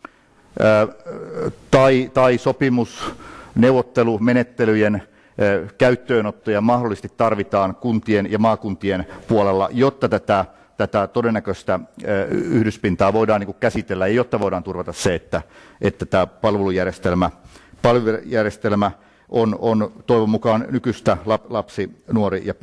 tai sopimusneuvottelumenettelyjen käyttöönottoja mahdollisesti tarvitaan kuntien ja maakuntien puolella, jotta tätä todennäköistä yhdyspintaa voidaan niin kuin käsitellä ja jotta voidaan turvata se, että tämä palvelujärjestelmä on toivon mukaan nykyistä lapsi-, nuori- ja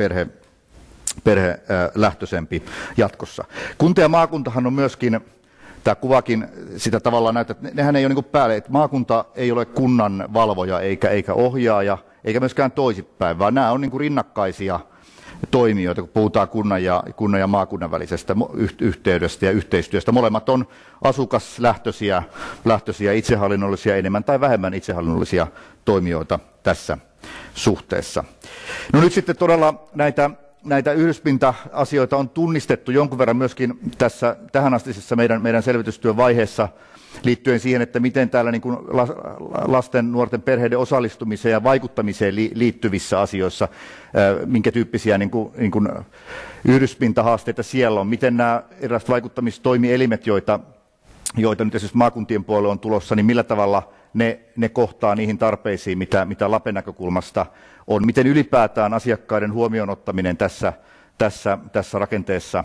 perhelähtöisempi jatkossa. Kunta ja maakuntahan on myöskin, tämä kuvakin sitä tavallaan näyttää, että nehän ei ole niin kuin päälle, että maakunta ei ole kunnan valvoja eikä ohjaaja, eikä myöskään toisinpäin, vaan nämä on niin kuin rinnakkaisia toimijoita, kun puhutaan kunnan ja maakunnan välisestä yhteydestä ja yhteistyöstä. Molemmat on asukaslähtöisiä, itsehallinnollisia, enemmän tai vähemmän itsehallinnollisia toimijoita tässä suhteessa. No nyt sitten todella näitä yhdyspinta-asioita on tunnistettu jonkun verran myöskin tässä tähänastisessa meidän selvitystyön vaiheessa liittyen siihen, että miten täällä niin kuin lasten, nuorten, perheiden osallistumiseen ja vaikuttamiseen liittyvissä asioissa, minkä tyyppisiä niin kuin yhdyspintahaasteita siellä on, miten nämä erilaiset vaikuttamistoimielimet, joita nyt esimerkiksi maakuntien puolelle on tulossa, niin millä tavalla ne kohtaa niihin tarpeisiin, mitä Lapen näkökulmasta on, miten ylipäätään asiakkaiden huomioon ottaminen tässä rakenteessa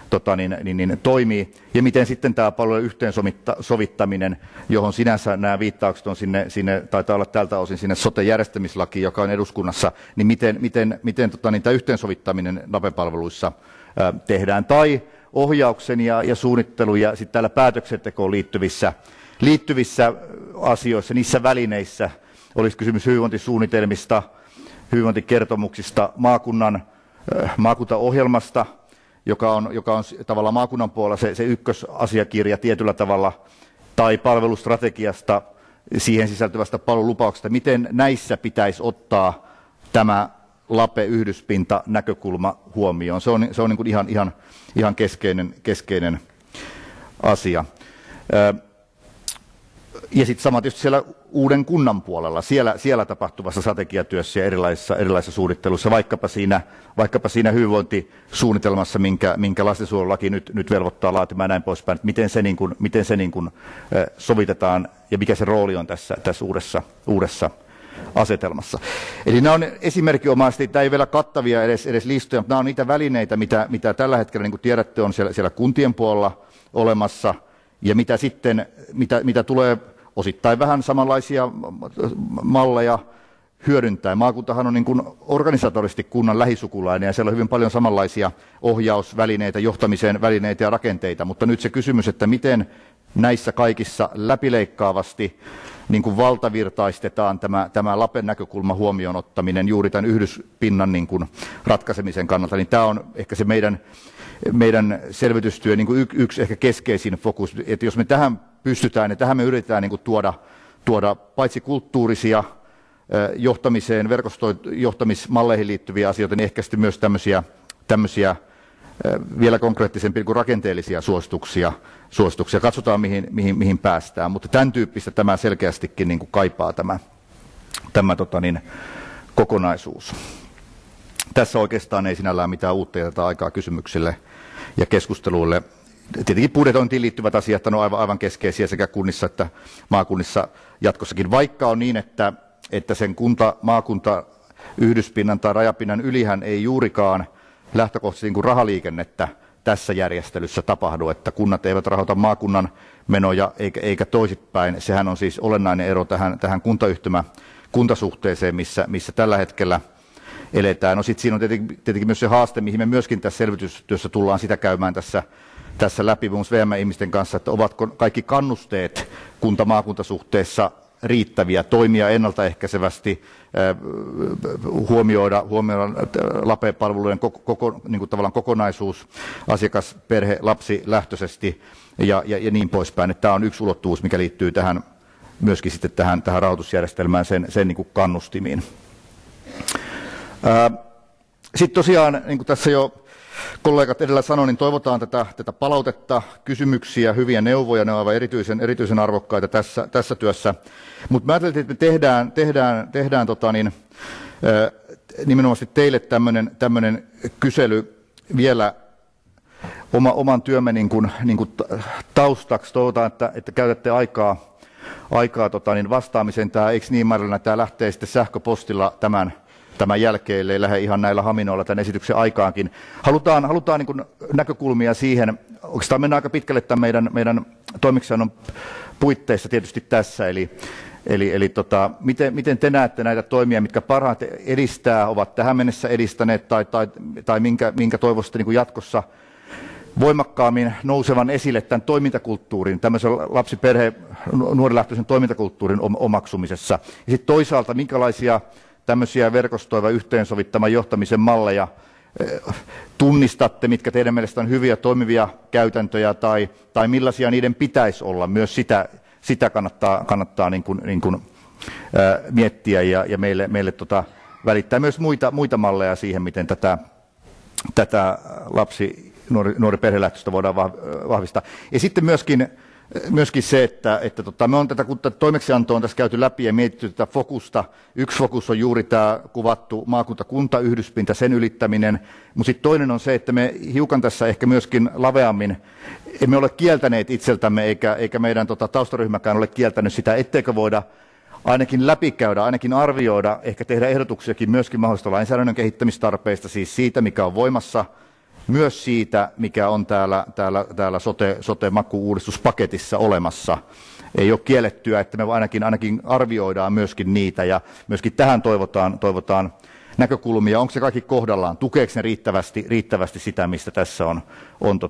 toimii, ja miten sitten tämä palvelujen yhteensovittaminen, johon sinänsä nämä viittaukset on sinne taitaa olla tältä osin sinne sote-järjestämislakiin, joka on eduskunnassa, niin miten tämä yhteensovittaminen Lape-palveluissa tehdään, tai ohjauksen ja suunnittelun ja sitten täällä päätöksentekoon liittyvissä asioissa, niissä välineissä, olisi kysymys hyvinvointisuunnitelmista, hyvinvointikertomuksista, maakuntaohjelmasta, joka on tavallaan maakunnan puolella se ykkösasiakirja tietyllä tavalla, tai palvelustrategiasta, siihen sisältyvästä palvelulupauksesta, miten näissä pitäisi ottaa tämä Lape-yhdyspinta näkökulma huomioon. Se on niin kuin ihan keskeinen asia. Ja sitten sama tietysti siellä uuden kunnan puolella, siellä tapahtuvassa strategiatyössä ja erilaisissa suunnitteluissa, vaikkapa siinä hyvinvointisuunnitelmassa, minkä lastensuojelulaki nyt velvoittaa laatimaan ja näin poispäin, että miten se sovitetaan ja mikä se rooli on tässä uudessa asetelmassa. Eli nämä on esimerkinomaisesti, tämä ei vielä kattavia edes listoja, mutta nämä on niitä välineitä, mitä tällä hetkellä, niin kuin tiedätte, on siellä kuntien puolella olemassa, ja mitä tulee osittain vähän samanlaisia malleja hyödyntää. Maakuntahan on niin kuin organisatorisesti kunnan lähisukulainen, ja siellä on hyvin paljon samanlaisia ohjausvälineitä, johtamisen välineitä ja rakenteita, mutta nyt se kysymys, että miten näissä kaikissa läpileikkaavasti niin kuin valtavirtaistetaan tämä Lapen näkökulma huomioon ottaminen juuri tämän yhdyspinnan niin kuin ratkaisemisen kannalta, niin tämä on ehkä se meidän selvitystyö niin kuin yksi ehkä keskeisin fokus, että jos me tähän pystytään ja tähän me yritetään niin kuin tuoda paitsi kulttuurisia johtamiseen, verkostojohtamismalleihin liittyviä asioita, niin ehkä sitten myös tämmöisiä vielä konkreettisempia kuin rakenteellisia suosituksia. Katsotaan, mihin päästään, mutta tämän tyyppistä tämä selkeästikin niin kuin kaipaa tämä kokonaisuus. Tässä oikeastaan ei sinällään mitään uutta jätetä aikaa kysymyksille ja keskusteluille. Tietenkin budjetointiin liittyvät asiat on aivan keskeisiä sekä kunnissa että maakunnissa jatkossakin, vaikka on niin, että sen maakunta-yhdyspinnan tai rajapinnan ylihän ei juurikaan lähtökohtaisesti niin kuin rahaliikennettä tässä järjestelyssä tapahdu, että kunnat eivät rahoita maakunnan menoja eikä toisinpäin. Sehän on siis olennainen ero tähän kuntasuhteeseen, missä tällä hetkellä eletään. No sitten siinä on tietenkin myös se haaste, mihin me myöskin tässä selvitystyössä tullaan sitä käymään tässä läpi muun muassa VM-ihmisten kanssa, että ovatko kaikki kannusteet kunta-maakuntasuhteessa riittäviä, toimia ennaltaehkäisevästi, huomioida LAPE-palvelujen niin kuin tavallaan kokonaisuus, asiakas, perhe, lapsi lähtöisesti ja niin poispäin. Että tämä on yksi ulottuvuus, mikä liittyy myöskin sitten tähän rahoitusjärjestelmään, sen niin kuin kannustimiin. Sitten tosiaan, niin kuin tässä jo kollegat edellä sanoivat, niin toivotaan tätä palautetta, kysymyksiä, hyviä neuvoja, ne ovat aivan erityisen arvokkaita tässä työssä. Mutta mä ajattelin, että me tehdään nimenomaan teille tämmöinen kysely vielä oman työmme niin kuin taustaksi. Toivotaan, että käytätte aikaa vastaamiseen. Eikö niin, Marlena, tämä lähtee sitten sähköpostilla tämän jälkeen, ellei lähde ihan näillä haminoilla tämän esityksen aikaankin. Halutaan niin kuin näkökulmia siihen, oikeastaan mennään aika pitkälle tämän meidän toimeksiannon puitteissa tietysti tässä, eli miten te näette näitä toimia, mitkä parhaiten ovat tähän mennessä edistäneet tai minkä toivoisitte niin kuin jatkossa voimakkaammin nousevan esille tämän toimintakulttuurin, tämmöisen lapsiperhe, nuorilähtöisen toimintakulttuurin omaksumisessa. Ja sitten toisaalta minkälaisia tämmöisiä verkostoiva yhteensovittaman johtamisen malleja tunnistatte, mitkä teidän mielestä on hyviä toimivia käytäntöjä tai millaisia niiden pitäisi olla. Myös sitä kannattaa niin kuin miettiä ja meille välittää myös muita malleja siihen, miten tätä nuori perhelähtöistä voidaan vahvistaa. Ja sitten myöskin se, että me on tätä toimeksiantoa on tässä käyty läpi ja mietitty tätä fokusta. Yksi fokus on juuri tämä kuvattu maakunta-kunta-yhdyspinta, sen ylittäminen, mutta sitten toinen on se, että me hiukan tässä ehkä myöskin laveammin emme ole kieltäneet itseltämme eikä meidän taustaryhmäkään ole kieltänyt sitä, etteikö voida ainakin läpikäydä, ainakin arvioida, ehkä tehdä ehdotuksiakin myöskin mahdollista lainsäädännön kehittämistarpeista, siis siitä, mikä on voimassa, myös siitä, mikä on täällä sote-maku-uudistuspaketissa olemassa. Ei ole kiellettyä, että me ainakin arvioidaan myöskin niitä ja myöskin tähän toivotaan näkökulmia. Onko se kaikki kohdallaan? Tukeeko ne riittävästi sitä, mistä tässä on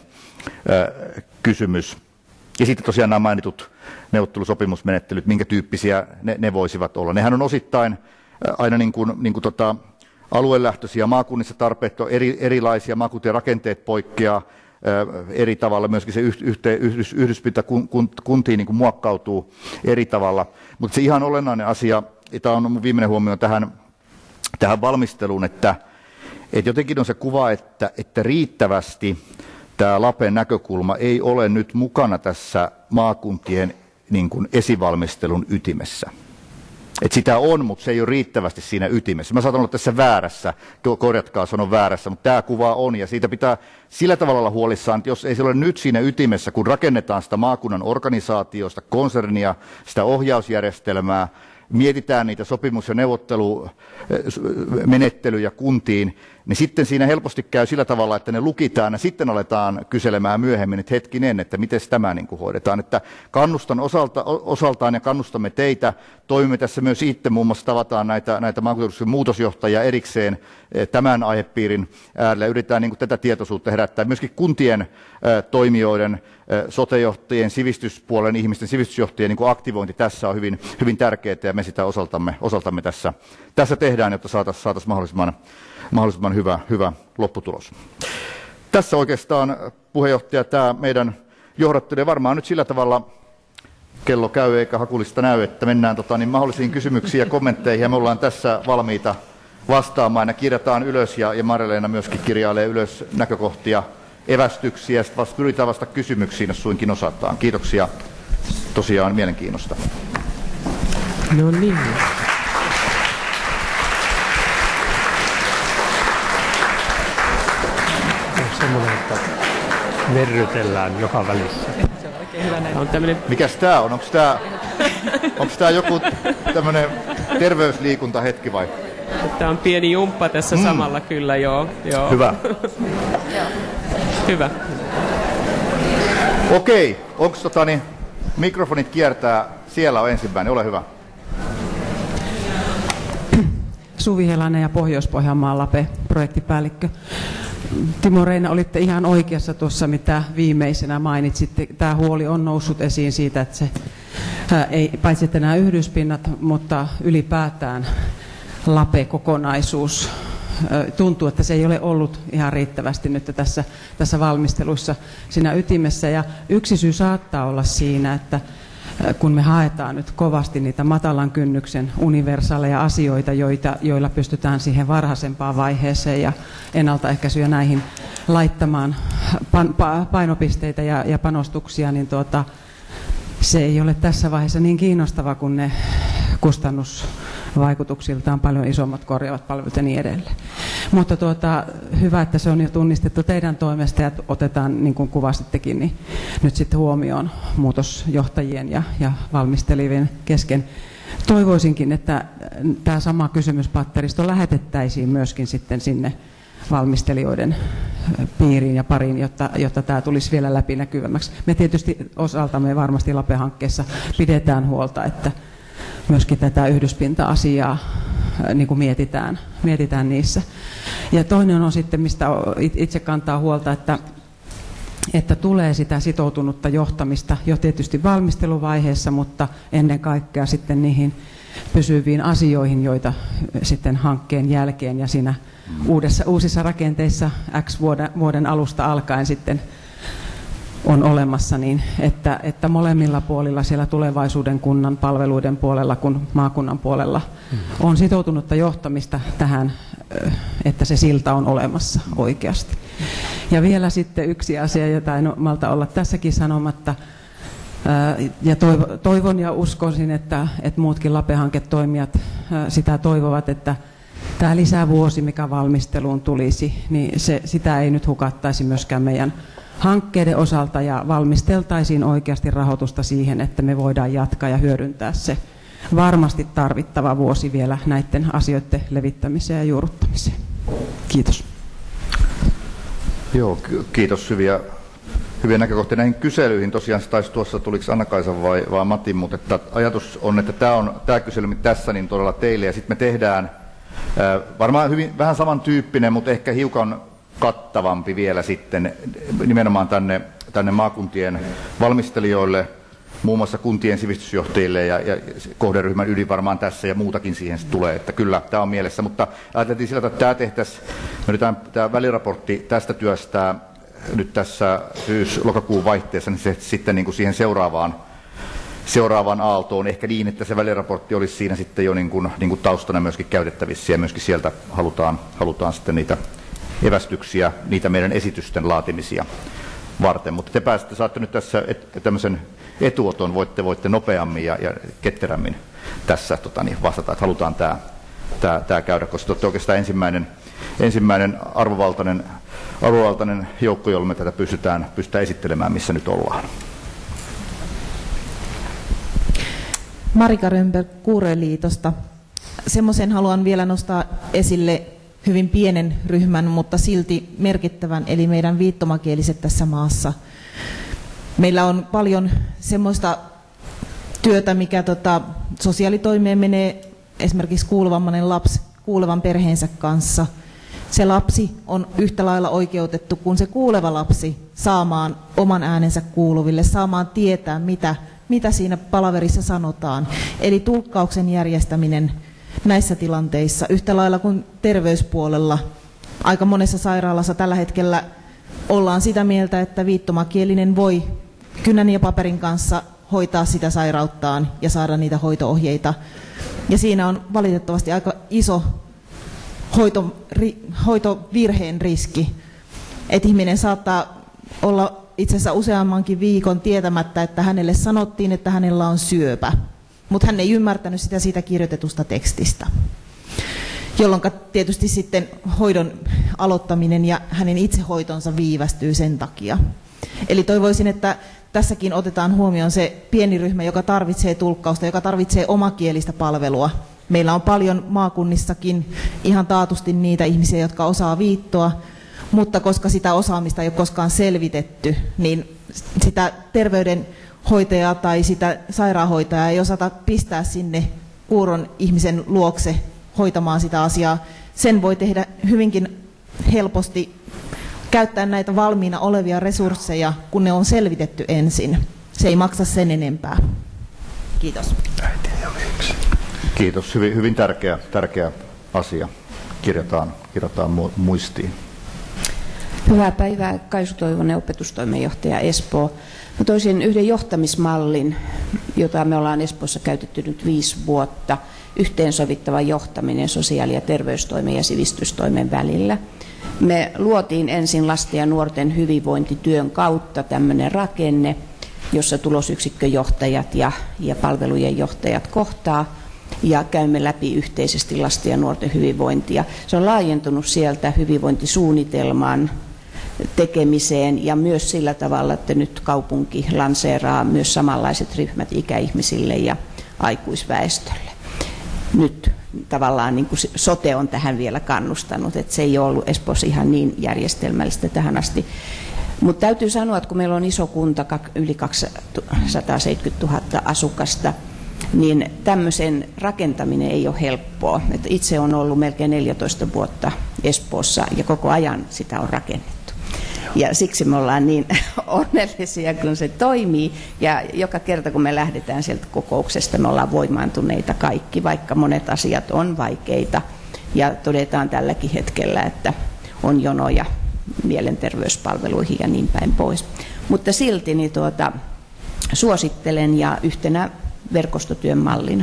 kysymys? Ja sitten tosiaan nämä mainitut neuvottelusopimusmenettelyt, minkä tyyppisiä ne voisivat olla. Nehän on osittain aina niin kuin aluelähtöisiä, maakunnissa tarpeet on erilaisia, maakuntien rakenteet poikkeaa eri tavalla, myöskin se yhdyspinta kuntiin niin kuin muokkautuu eri tavalla. Mutta se ihan olennainen asia, ja tämä on mun viimeinen huomio tähän valmisteluun, että jotenkin on se kuva, että riittävästi tämä LAPEn näkökulma ei ole nyt mukana tässä maakuntien niin kuin esivalmistelun ytimessä. Että sitä on, mutta se ei ole riittävästi siinä ytimessä. Mä saatan olla tässä väärässä, korjatkaa, sanon väärässä, mutta tämä kuva on ja siitä pitää sillä tavalla olla huolissaan, että jos ei se ole nyt siinä ytimessä, kun rakennetaan sitä maakunnan organisaatiosta, konsernia, sitä ohjausjärjestelmää, mietitään niitä sopimus- ja neuvottelumenettelyjä kuntiin, niin sitten siinä helposti käy sillä tavalla, että ne lukitaan ja sitten aletaan kyselemään myöhemmin, että hetkinen, että miten tämä niin kuin hoidetaan. Että kannustan osaltaan ja kannustamme teitä. Toimimme tässä myös itse, muun muassa tavataan näitä maakunnan muutosjohtajia erikseen tämän aihepiirin äärellä. Yritetään niin kuin tätä tietoisuutta herättää. Myöskin kuntien toimijoiden, sote-johtajien, sivistyspuolen ihmisten, sivistysjohtajien niin kuin aktivointi tässä on hyvin tärkeää ja me sitä osaltamme tässä tehdään, jotta saataisiin mahdollisimman hyvä lopputulos. Tässä oikeastaan puheenjohtaja tämä meidän johdattelu varmaan nyt sillä tavalla kello käy eikä hakulista näy, että mennään mahdollisiin kysymyksiin ja kommentteihin, ja me ollaan tässä valmiita vastaamaan ja kirjataan ylös, ja Marja-Leena myöskin kirjailee ylös näkökohtia, evästyksiä, ja sitten pyritään vasta kysymyksiin, jos suinkin osataan. Kiitoksia tosiaan mielenkiinnosta. No niin. On semmoinen, että verrytellään joka välissä. Se on oikein hyvä näin. On tämmönen, Mikäs tää on? Onko tää joku tämmönen terveysliikuntahetki vai? tämä on pieni jumppa tässä samalla kyllä, joo. Hyvä. Hyvä. Okei, onko mikrofonit kiertää? Siellä on ensimmäinen, ole hyvä. Suvi Helanen ja Pohjois-Pohjanmaan LAPE-projektipäällikkö. Timo Reina, olitte ihan oikeassa tuossa, mitä viimeisenä mainitsitte. Tämä huoli on noussut esiin siitä, että se ei paitsi että nämä yhdyspinnat, mutta ylipäätään LAPE-kokonaisuus tuntuu, että se ei ole ollut ihan riittävästi nyt tässä valmistelussa siinä ytimessä. Ja yksi syy saattaa olla siinä, että kun me haetaan nyt kovasti niitä matalan kynnyksen universaaleja asioita, joilla pystytään siihen varhaisempaan vaiheeseen ja ennaltaehkäisyä näihin laittamaan painopisteitä ja panostuksia, niin se ei ole tässä vaiheessa niin kiinnostava kuin ne kustannusvaikutuksiltaan paljon isommat korjaavat palvelut ja niin edelleen. Mutta hyvä, että se on jo tunnistettu teidän toimesta ja otetaan, niin kuin kuvasittekin, niin nyt sitten huomioon muutosjohtajien ja valmistelivien kesken. Toivoisinkin, että tämä sama kysymyspatteristo lähetettäisiin myöskin sitten sinne valmistelijoiden piiriin ja pariin, jotta tämä tulisi vielä läpinäkyvämmäksi. Me tietysti osaltamme varmasti LAPE-hankkeessa pidetään huolta, että myöskin tätä yhdyspinta-asiaa niin kuin mietitään niissä. Ja toinen on sitten, mistä itse kantaa huolta, että tulee sitä sitoutunutta johtamista jo tietysti valmisteluvaiheessa, mutta ennen kaikkea sitten niihin pysyviin asioihin, joita sitten hankkeen jälkeen ja siinä uusissa rakenteissa X vuoden alusta alkaen sitten on olemassa, niin että molemmilla puolilla siellä tulevaisuuden kunnan palveluiden puolella kuin maakunnan puolella on sitoutunutta johtamista tähän, että se silta on olemassa oikeasti. Ja vielä sitten yksi asia, jota en malta olla tässäkin sanomatta, ja toivon ja uskoisin, että muutkin LAPE-hanketoimijat sitä toivovat, että tämä lisävuosi, mikä valmisteluun tulisi, niin sitä ei nyt hukattaisi myöskään meidän hankkeiden osalta ja valmisteltaisiin oikeasti rahoitusta siihen, että me voidaan jatkaa ja hyödyntää se varmasti tarvittava vuosi vielä näiden asioiden levittämiseen ja juurruttamiseen. Kiitos. Joo, kiitos. Hyviä näkökohtia näihin kyselyihin. Tosiaan se taisi tuossa, tuliko Anna-Kaisa vai Matti, mutta että ajatus on, että tämä kysely tässä niin todella teille, ja sitten me tehdään varmaan vähän samantyyppinen, mutta ehkä hiukan kattavampi vielä sitten nimenomaan tänne maakuntien valmistelijoille, muun muassa kuntien sivistysjohtajille ja kohderyhmän yli varmaan tässä ja muutakin siihen tulee, että kyllä tämä on mielessä, mutta ajateltiin sillä, että tämä tehtäisiin, me yritetään tämä väliraportti tästä työstä nyt tässä syys-lokakuun vaihteessa, niin se sitten niin kuin siihen seuraavaan aaltoon, ehkä niin, että se väliraportti olisi siinä sitten jo niin kuin taustana myöskin käytettävissä ja myöskin sieltä halutaan sitten niitä evästyksiä, niitä meidän esitysten laatimisia varten. Mutta te saatte nyt tässä tämmöisen etuoton, voitte nopeammin ja ketterämmin tässä vastata, että halutaan tämä käydä, koska te olette oikeastaan ensimmäinen arvovaltainen joukko, jolla me tätä pystytään esittelemään, missä nyt ollaan. Marika Rönnberg Kuuroiliitosta. Semmoisen haluan vielä nostaa esille hyvin pienen ryhmän, mutta silti merkittävän, eli meidän viittomakieliset tässä maassa. Meillä on paljon semmoista työtä, mikä sosiaalitoimeen menee, esimerkiksi kuulovammainen lapsi kuulevan perheensä kanssa. Se lapsi on yhtä lailla oikeutettu kuin se kuuleva lapsi saamaan oman äänensä kuuluville, saamaan tietää, mitä siinä palaverissa sanotaan. Eli tulkkauksen järjestäminen näissä tilanteissa, yhtä lailla kuin terveyspuolella. Aika monessa sairaalassa tällä hetkellä ollaan sitä mieltä, että viittomakielinen voi kynän ja paperin kanssa hoitaa sitä sairauttaan ja saada niitä hoito-ohjeita. Ja siinä on valitettavasti aika iso hoitovirheen riski, että ihminen saattaa olla itse asiassa useammankin viikon tietämättä, että hänelle sanottiin, että hänellä on syöpä, mutta hän ei ymmärtänyt sitä siitä kirjoitetusta tekstistä, jolloin tietysti sitten hoidon aloittaminen ja hänen itsehoitonsa viivästyy sen takia. Eli toivoisin, että tässäkin otetaan huomioon se pieni ryhmä, joka tarvitsee tulkkausta, joka tarvitsee omakielistä palvelua. Meillä on paljon maakunnissakin ihan taatusti niitä ihmisiä, jotka osaa viittoa, mutta koska sitä osaamista ei ole koskaan selvitetty, niin sitä terveydenhoitajaa tai sitä sairaanhoitajaa ei osata pistää sinne kuuron ihmisen luokse hoitamaan sitä asiaa. Sen voi tehdä hyvinkin helposti, käyttää näitä valmiina olevia resursseja, kun ne on selvitetty ensin. Se ei maksa sen enempää. Kiitos. Kiitos. Hyvin tärkeä asia. Kirjataan muistiin. Hyvää päivää, Kaisu Toivonen, opetustoimenjohtaja Espoo. Mä toisin yhden johtamismallin, jota me ollaan Espoossa käytetty nyt 5 vuotta, yhteensovittava johtaminen sosiaali- ja terveystoimen ja sivistystoimen välillä. Me luotiin ensin lasten ja nuorten hyvinvointityön kautta tämmöinen rakenne, jossa tulosyksikköjohtajat ja palvelujen johtajat kohtaa ja käymme läpi yhteisesti lasten ja nuorten hyvinvointia. Se on laajentunut sieltä hyvinvointisuunnitelmaan tekemiseen ja myös sillä tavalla, että nyt kaupunki lanseeraa myös samanlaiset ryhmät ikäihmisille ja aikuisväestölle. Nyt tavallaan niin kuin sote on tähän vielä kannustanut, että se ei ole ollut Espoossa ihan niin järjestelmällistä tähän asti. Mutta täytyy sanoa, että kun meillä on iso kunta, yli 270 000 asukasta, niin tämmöisen rakentaminen ei ole helppoa. Et itse olen ollut melkein 14 vuotta Espoossa ja koko ajan sitä on rakennettu. Ja siksi me ollaan niin onnellisia, kun se toimii. Ja joka kerta, kun me lähdetään sieltä kokouksesta, me ollaan voimaantuneita kaikki, vaikka monet asiat on vaikeita. Ja todetaan tälläkin hetkellä, että on jonoja mielenterveyspalveluihin ja niin päin pois. Mutta silti niin suosittelen ja yhtenä verkostotyön mallina.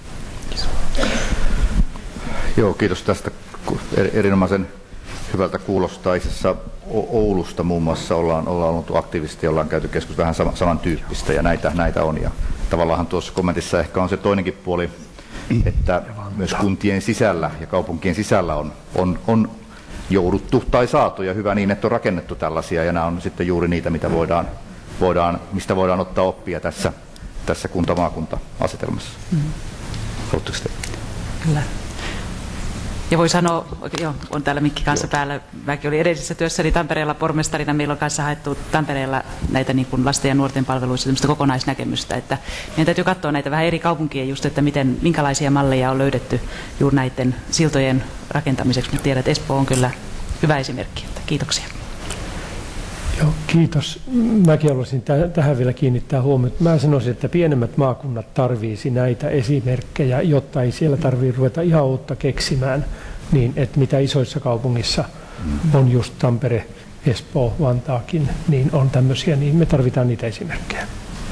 Joo, kiitos tästä. Erinomaisen hyvältä kuulostaa. Itse asiassa Oulusta muun muassa ollaan ollut aktiivisesti ja ollaan käyty keskustelua vähän samantyyppistä ja näitä on. Ja tavallaan tuossa kommentissa ehkä on se toinenkin puoli, että myös kuntien sisällä ja kaupunkien sisällä on jouduttu tai saatu ja hyvä niin, että on rakennettu tällaisia ja nämä on sitten juuri niitä, mistä voidaan ottaa oppia tässä kunta-maakunta-asetelmassa. Haluatteko te? Kyllä. Ja voi sanoa, joo, on täällä mikki kanssa päällä. Mäkin olin edellisessä työssäni Tampereella pormestarina. Meillä on kanssa haettu Tampereella näitä niin kuin lasten ja nuorten palveluissa kokonaisnäkemystä. Että meidän täytyy katsoa näitä vähän eri kaupunkien just, että minkälaisia malleja on löydetty juuri näiden siltojen rakentamiseksi. Mutta tiedän, että Espoo on kyllä hyvä esimerkki. Että kiitoksia. Joo, kiitos. Mäkin haluaisin tähän vielä kiinnittää huomiota. Mä sanoisin, että pienemmät maakunnat tarvitsisi näitä esimerkkejä, jotta ei siellä tarvitse ruveta ihan uutta keksimään, niin että mitä isoissa kaupungissa on just Tampere, Espoo, Vantaakin, niin on tämmöisiä, niin me tarvitaan niitä esimerkkejä.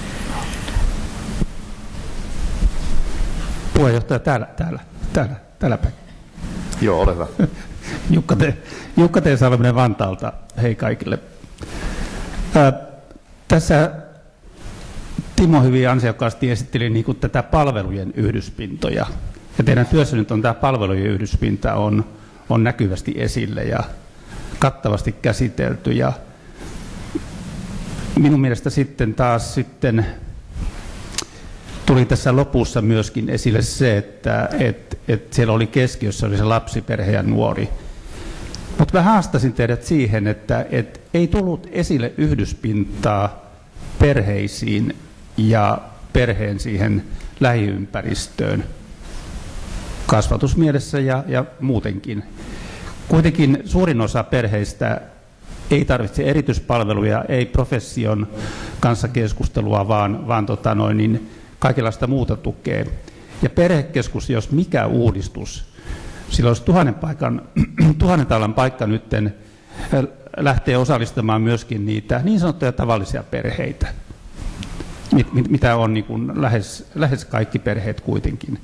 Puheenjohtaja täällä päin. Joo, ole hyvä. Jukka T. Salminen Vantaalta, hei kaikille. Tässä Timo hyvin ansiokkaasti esitteli niin kuin tätä palvelujen yhdyspintoja. Ja teidän työssä nyt on tämä palvelujen yhdyspinta on näkyvästi esille ja kattavasti käsitelty. Ja minun mielestä sitten tuli tässä lopussa myöskin esille se, että siellä oli keskiössä oli se lapsiperhe ja nuori. Mutta mä haastasin teidät siihen, että ei tullut esille yhdyspintaa perheisiin ja perheen siihen lähiympäristöön kasvatusmielessä ja muutenkin. Kuitenkin suurin osa perheistä ei tarvitse erityispalveluja, ei profession kanssa keskustelua, vaan kaikenlaista muuta tukea. Ja perhekeskus, jos mikä uudistus, sillä olisi 1000 taalan paikka nytten lähtee osallistamaan myöskin niitä niin sanottuja tavallisia perheitä. mitä on niin kuin lähes kaikki perheet kuitenkin.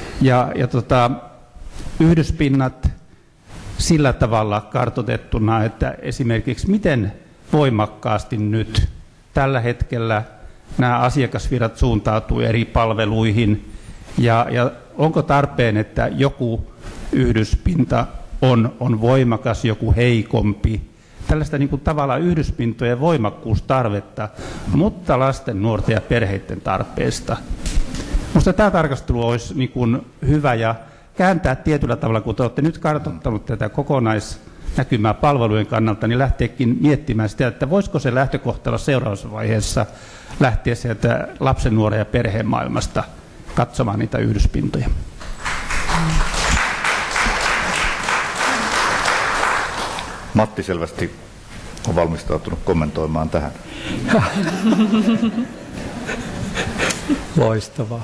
Yhdyspinnat sillä tavalla kartoitettuna, että esimerkiksi miten voimakkaasti nyt tällä hetkellä nämä asiakasvirrat suuntautuu eri palveluihin ja onko tarpeen, että joku yhdyspinta on voimakas, joku heikompi. Tällaista niin kuin tavallaan yhdyspintojen voimakkuustarvetta, mutta lasten, nuorten ja perheiden tarpeesta. Minusta tämä tarkastelu olisi niin kuin hyvä ja kääntää tietyllä tavalla, kun te olette nyt kartoittanut tätä kokonaisnäkymää palvelujen kannalta, niin lähteekin miettimään sitä, että voisiko se lähtökohtalla seuraavassa vaiheessa lähteä sieltä lapsen, nuoren ja perheen maailmasta katsomaan niitä yhdyspintoja. Matti selvästi on valmistautunut kommentoimaan tähän. Loistavaa.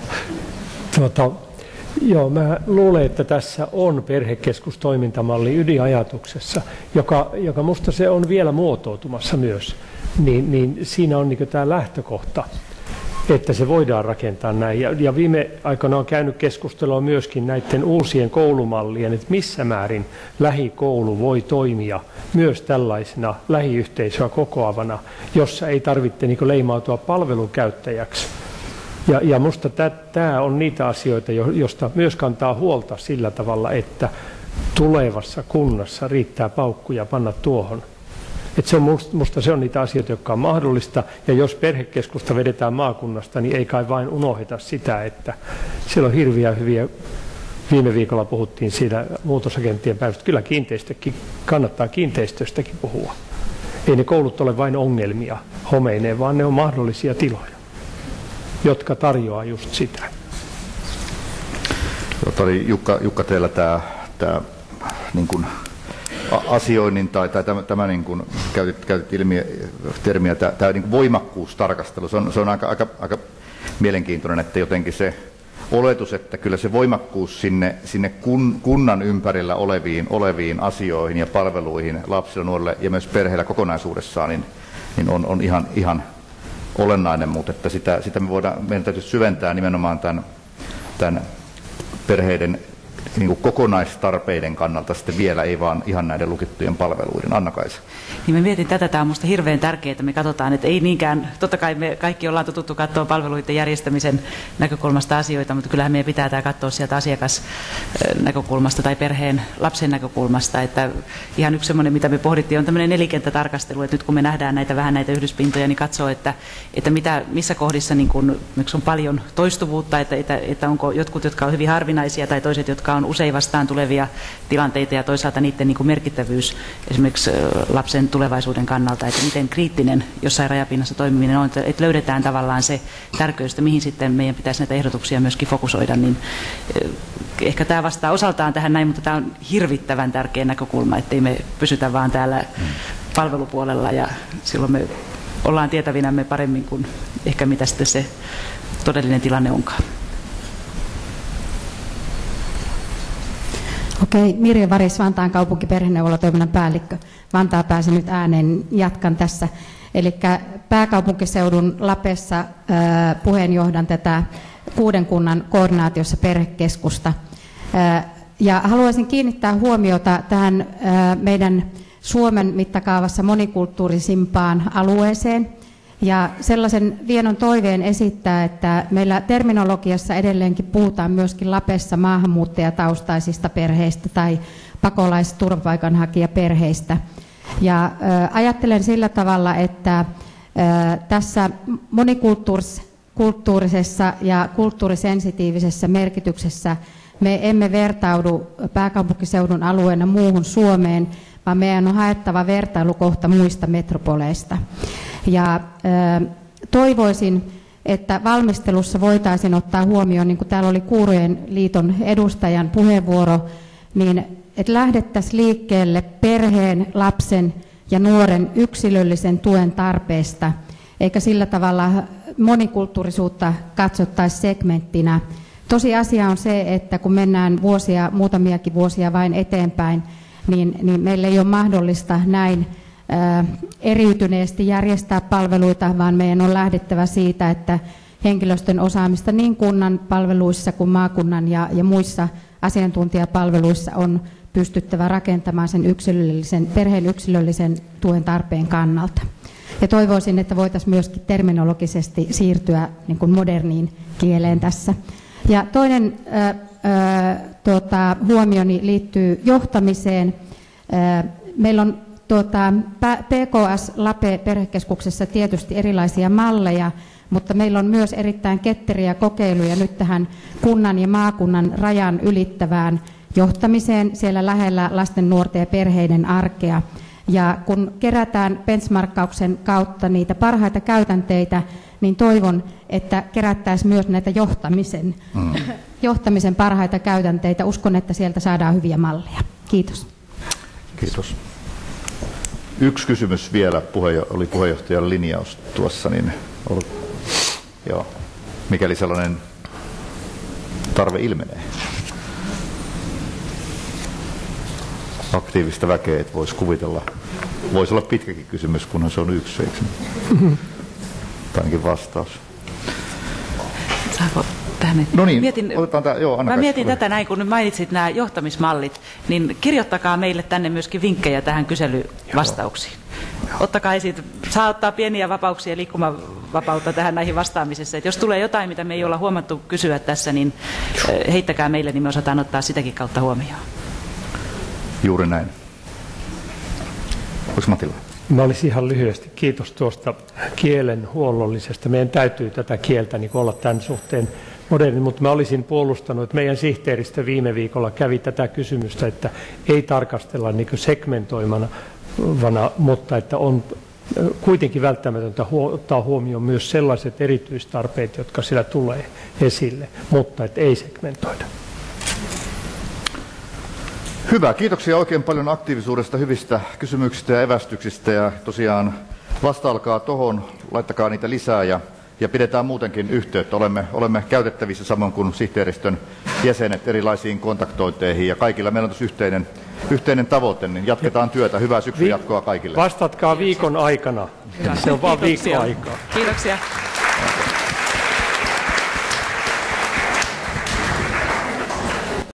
Joo, mä luulen, että tässä on perhekeskustoimintamalli ydinajatuksessa, joka musta se on vielä muotoutumassa myös. Niin siinä on niin tämä lähtökohta, että se voidaan rakentaa näin. Ja viime aikoina on käynyt keskustelua myöskin näiden uusien koulumallien, että missä määrin lähikoulu voi toimia myös tällaisena lähiyhteisöä kokoavana, jossa ei tarvitse niin leimautua palvelukäyttäjäksi. Ja minusta tämä on niitä asioita, joista myös kantaa huolta sillä tavalla, että tulevassa kunnassa riittää paukkuja panna tuohon. Että se on musta se on niitä asioita, jotka on mahdollista, ja jos perhekeskusta vedetään maakunnasta, niin ei kai vain unohdeta sitä, että siellä on hirviä hyviä, viime viikolla puhuttiin siinä muutosagenttien päivästä, kyllä kannattaa kiinteistöstäkin puhua. Ei ne koulut ole vain ongelmia homeineen, vaan ne on mahdollisia tiloja, jotka tarjoaa just sitä. Tämä oli Jukka teillä tämä niin kuin asioinnin tai tämä niin kuin käytit termiä, tämä niin kuin voimakkuustarkastelu, se on aika mielenkiintoinen, että jotenkin se oletus, että kyllä se voimakkuus sinne kunnan ympärillä oleviin asioihin ja palveluihin lapsille, nuorille ja myös perheillä kokonaisuudessaan niin on ihan olennainen, mutta että sitä meidän täytyy syventää nimenomaan tämän perheiden niin kuin kokonaistarpeiden kannalta sitten vielä, ei vaan ihan näiden lukittujen palveluiden. Anna-Kaisa. Niin mä mietin tätä, tämä on minusta hirveän tärkeää, että me katsotaan, että ei niinkään, totta kai me kaikki ollaan totuttu katsoa palveluiden järjestämisen näkökulmasta asioita, mutta kyllähän meidän pitää tämä katsoa sieltä asiakasnäkökulmasta tai perheen lapsen näkökulmasta, että ihan yksi semmoinen, mitä me pohdittiin, on tämmöinen nelikenttätarkastelu, että nyt kun me nähdään näitä yhdyspintoja, niin katsoo, että missä kohdissa niin kun, on paljon toistuvuutta, että onko jotkut, jotka on hyvin harvinaisia tai toiset, jotka on usein vastaan tulevia tilanteita ja toisaalta niiden niin kuin merkittävyys esimerkiksi lapsen tulevaisuuden kannalta, että miten kriittinen jossain rajapinnassa toimiminen on, että löydetään tavallaan se tärkeys, mihin sitten meidän pitäisi näitä ehdotuksia myöskin fokusoida, niin ehkä tämä vastaa osaltaan tähän näin, mutta tämä on hirvittävän tärkeä näkökulma, ettei me pysytä vaan täällä palvelupuolella ja silloin me ollaan tietävinämme paremmin kuin ehkä mitä sitten se todellinen tilanne onkaan. Okei, Mirja Varis, Vantaan kaupunkiperheneuvolatoiminnan päällikkö. Vantaa pääsi nyt ääneen, jatkan tässä. Eli pääkaupunkiseudun Lapessa puheenjohdan tätä 6 kunnan koordinaatiossa perhekeskusta. Ja haluaisin kiinnittää huomiota tähän meidän Suomen mittakaavassa monikulttuurisimpaan alueeseen. Ja sellaisen vienon toiveen esittää, että meillä terminologiassa edelleenkin puhutaan myöskin Lapessa maahanmuuttajataustaisista perheistä tai pakolais-turvapaikanhakijaperheistä. Ja ajattelen sillä tavalla, että tässä monikulttuurisessa ja kulttuurisensitiivisessä merkityksessä me emme vertaudu pääkaupunkiseudun alueena muuhun Suomeen, vaan meidän on haettava vertailukohta muista metropoleista. Ja toivoisin, että valmistelussa voitaisiin ottaa huomioon, niin kuin täällä oli Kuurojen liiton edustajan puheenvuoro, niin että lähdettäisiin liikkeelle perheen, lapsen ja nuoren yksilöllisen tuen tarpeesta, eikä sillä tavalla monikulttuurisuutta katsottaisi segmenttinä. Tosiasia on se, että kun mennään muutamiakin vuosia vain eteenpäin, niin meillä ei ole mahdollista näin eriytyneesti järjestää palveluita, vaan meidän on lähdettävä siitä, että henkilöstön osaamista niin kunnan palveluissa kuin maakunnan ja muissa asiantuntijapalveluissa on pystyttävä rakentamaan sen perheen yksilöllisen tuen tarpeen kannalta. Ja toivoisin, että voitaisiin myöskin terminologisesti siirtyä niin kuin moderniin kieleen tässä. Ja toinen huomioni liittyy johtamiseen. Meillä on PKS Lape perhekeskuksessa tietysti erilaisia malleja, mutta meillä on myös erittäin ketteriä kokeiluja nyt tähän kunnan ja maakunnan rajan ylittävään johtamiseen siellä lähellä lasten, nuorten ja perheiden arkea. Ja kun kerätään benchmarkkauksen kautta niitä parhaita käytänteitä, niin toivon, että kerättäisiin myös näitä johtamisen parhaita käytänteitä. Uskon, että sieltä saadaan hyviä malleja. Kiitos. Kiitos. Yksi kysymys vielä, oli puheenjohtajan linjaus tuossa, niin joo, mikäli sellainen tarve ilmenee. Aktiivista väkeä, että voisi kuvitella. Voisi olla pitkäkin kysymys, kunhan se on yksi, eikö? Tai ainakin vastaus. Saako tähän? No niin, mietin tätä näin, kun nyt mainitsit nämä johtamismallit, niin kirjoittakaa meille tänne myöskin vinkkejä tähän kyselyvastauksiin. Ottakaa esiin, saa ottaa pieniä vapauksia ja liikkumavapautta tähän näihin vastaamisessa. Että jos tulee jotain, mitä me ei olla huomattu kysyä tässä, niin heittäkää meille, niin me osataan ottaa sitäkin kautta huomioon. Juuri näin. Onko Matilla? Mä olisin ihan lyhyesti. Kiitos tuosta kielen huollollisesta. Meidän täytyy tätä kieltä niin olla tämän suhteen moderni, mutta mä olisin puolustanut, että meidän sihteeristö viime viikolla kävi tätä kysymystä, että ei tarkastella niin segmentoimana, mutta että on kuitenkin välttämätöntä ottaa huomioon myös sellaiset erityistarpeet, jotka siellä tulee esille, mutta että ei segmentoida. Hyvä, kiitoksia oikein paljon aktiivisuudesta, hyvistä kysymyksistä ja evästyksistä. Ja tosiaan vasta-alkaa tohon, laittakaa niitä lisää ja pidetään muutenkin yhteyttä. Olemme käytettävissä samoin kuin sihteeristön jäsenet erilaisiin kontaktointeihin ja kaikilla meillä on tässä yhteinen tavoite, niin jatketaan työtä. Hyvää syksyn jatkoa kaikille. Vastatkaa viikon aikana. Se on vain viikon aikaa. Kiitoksia.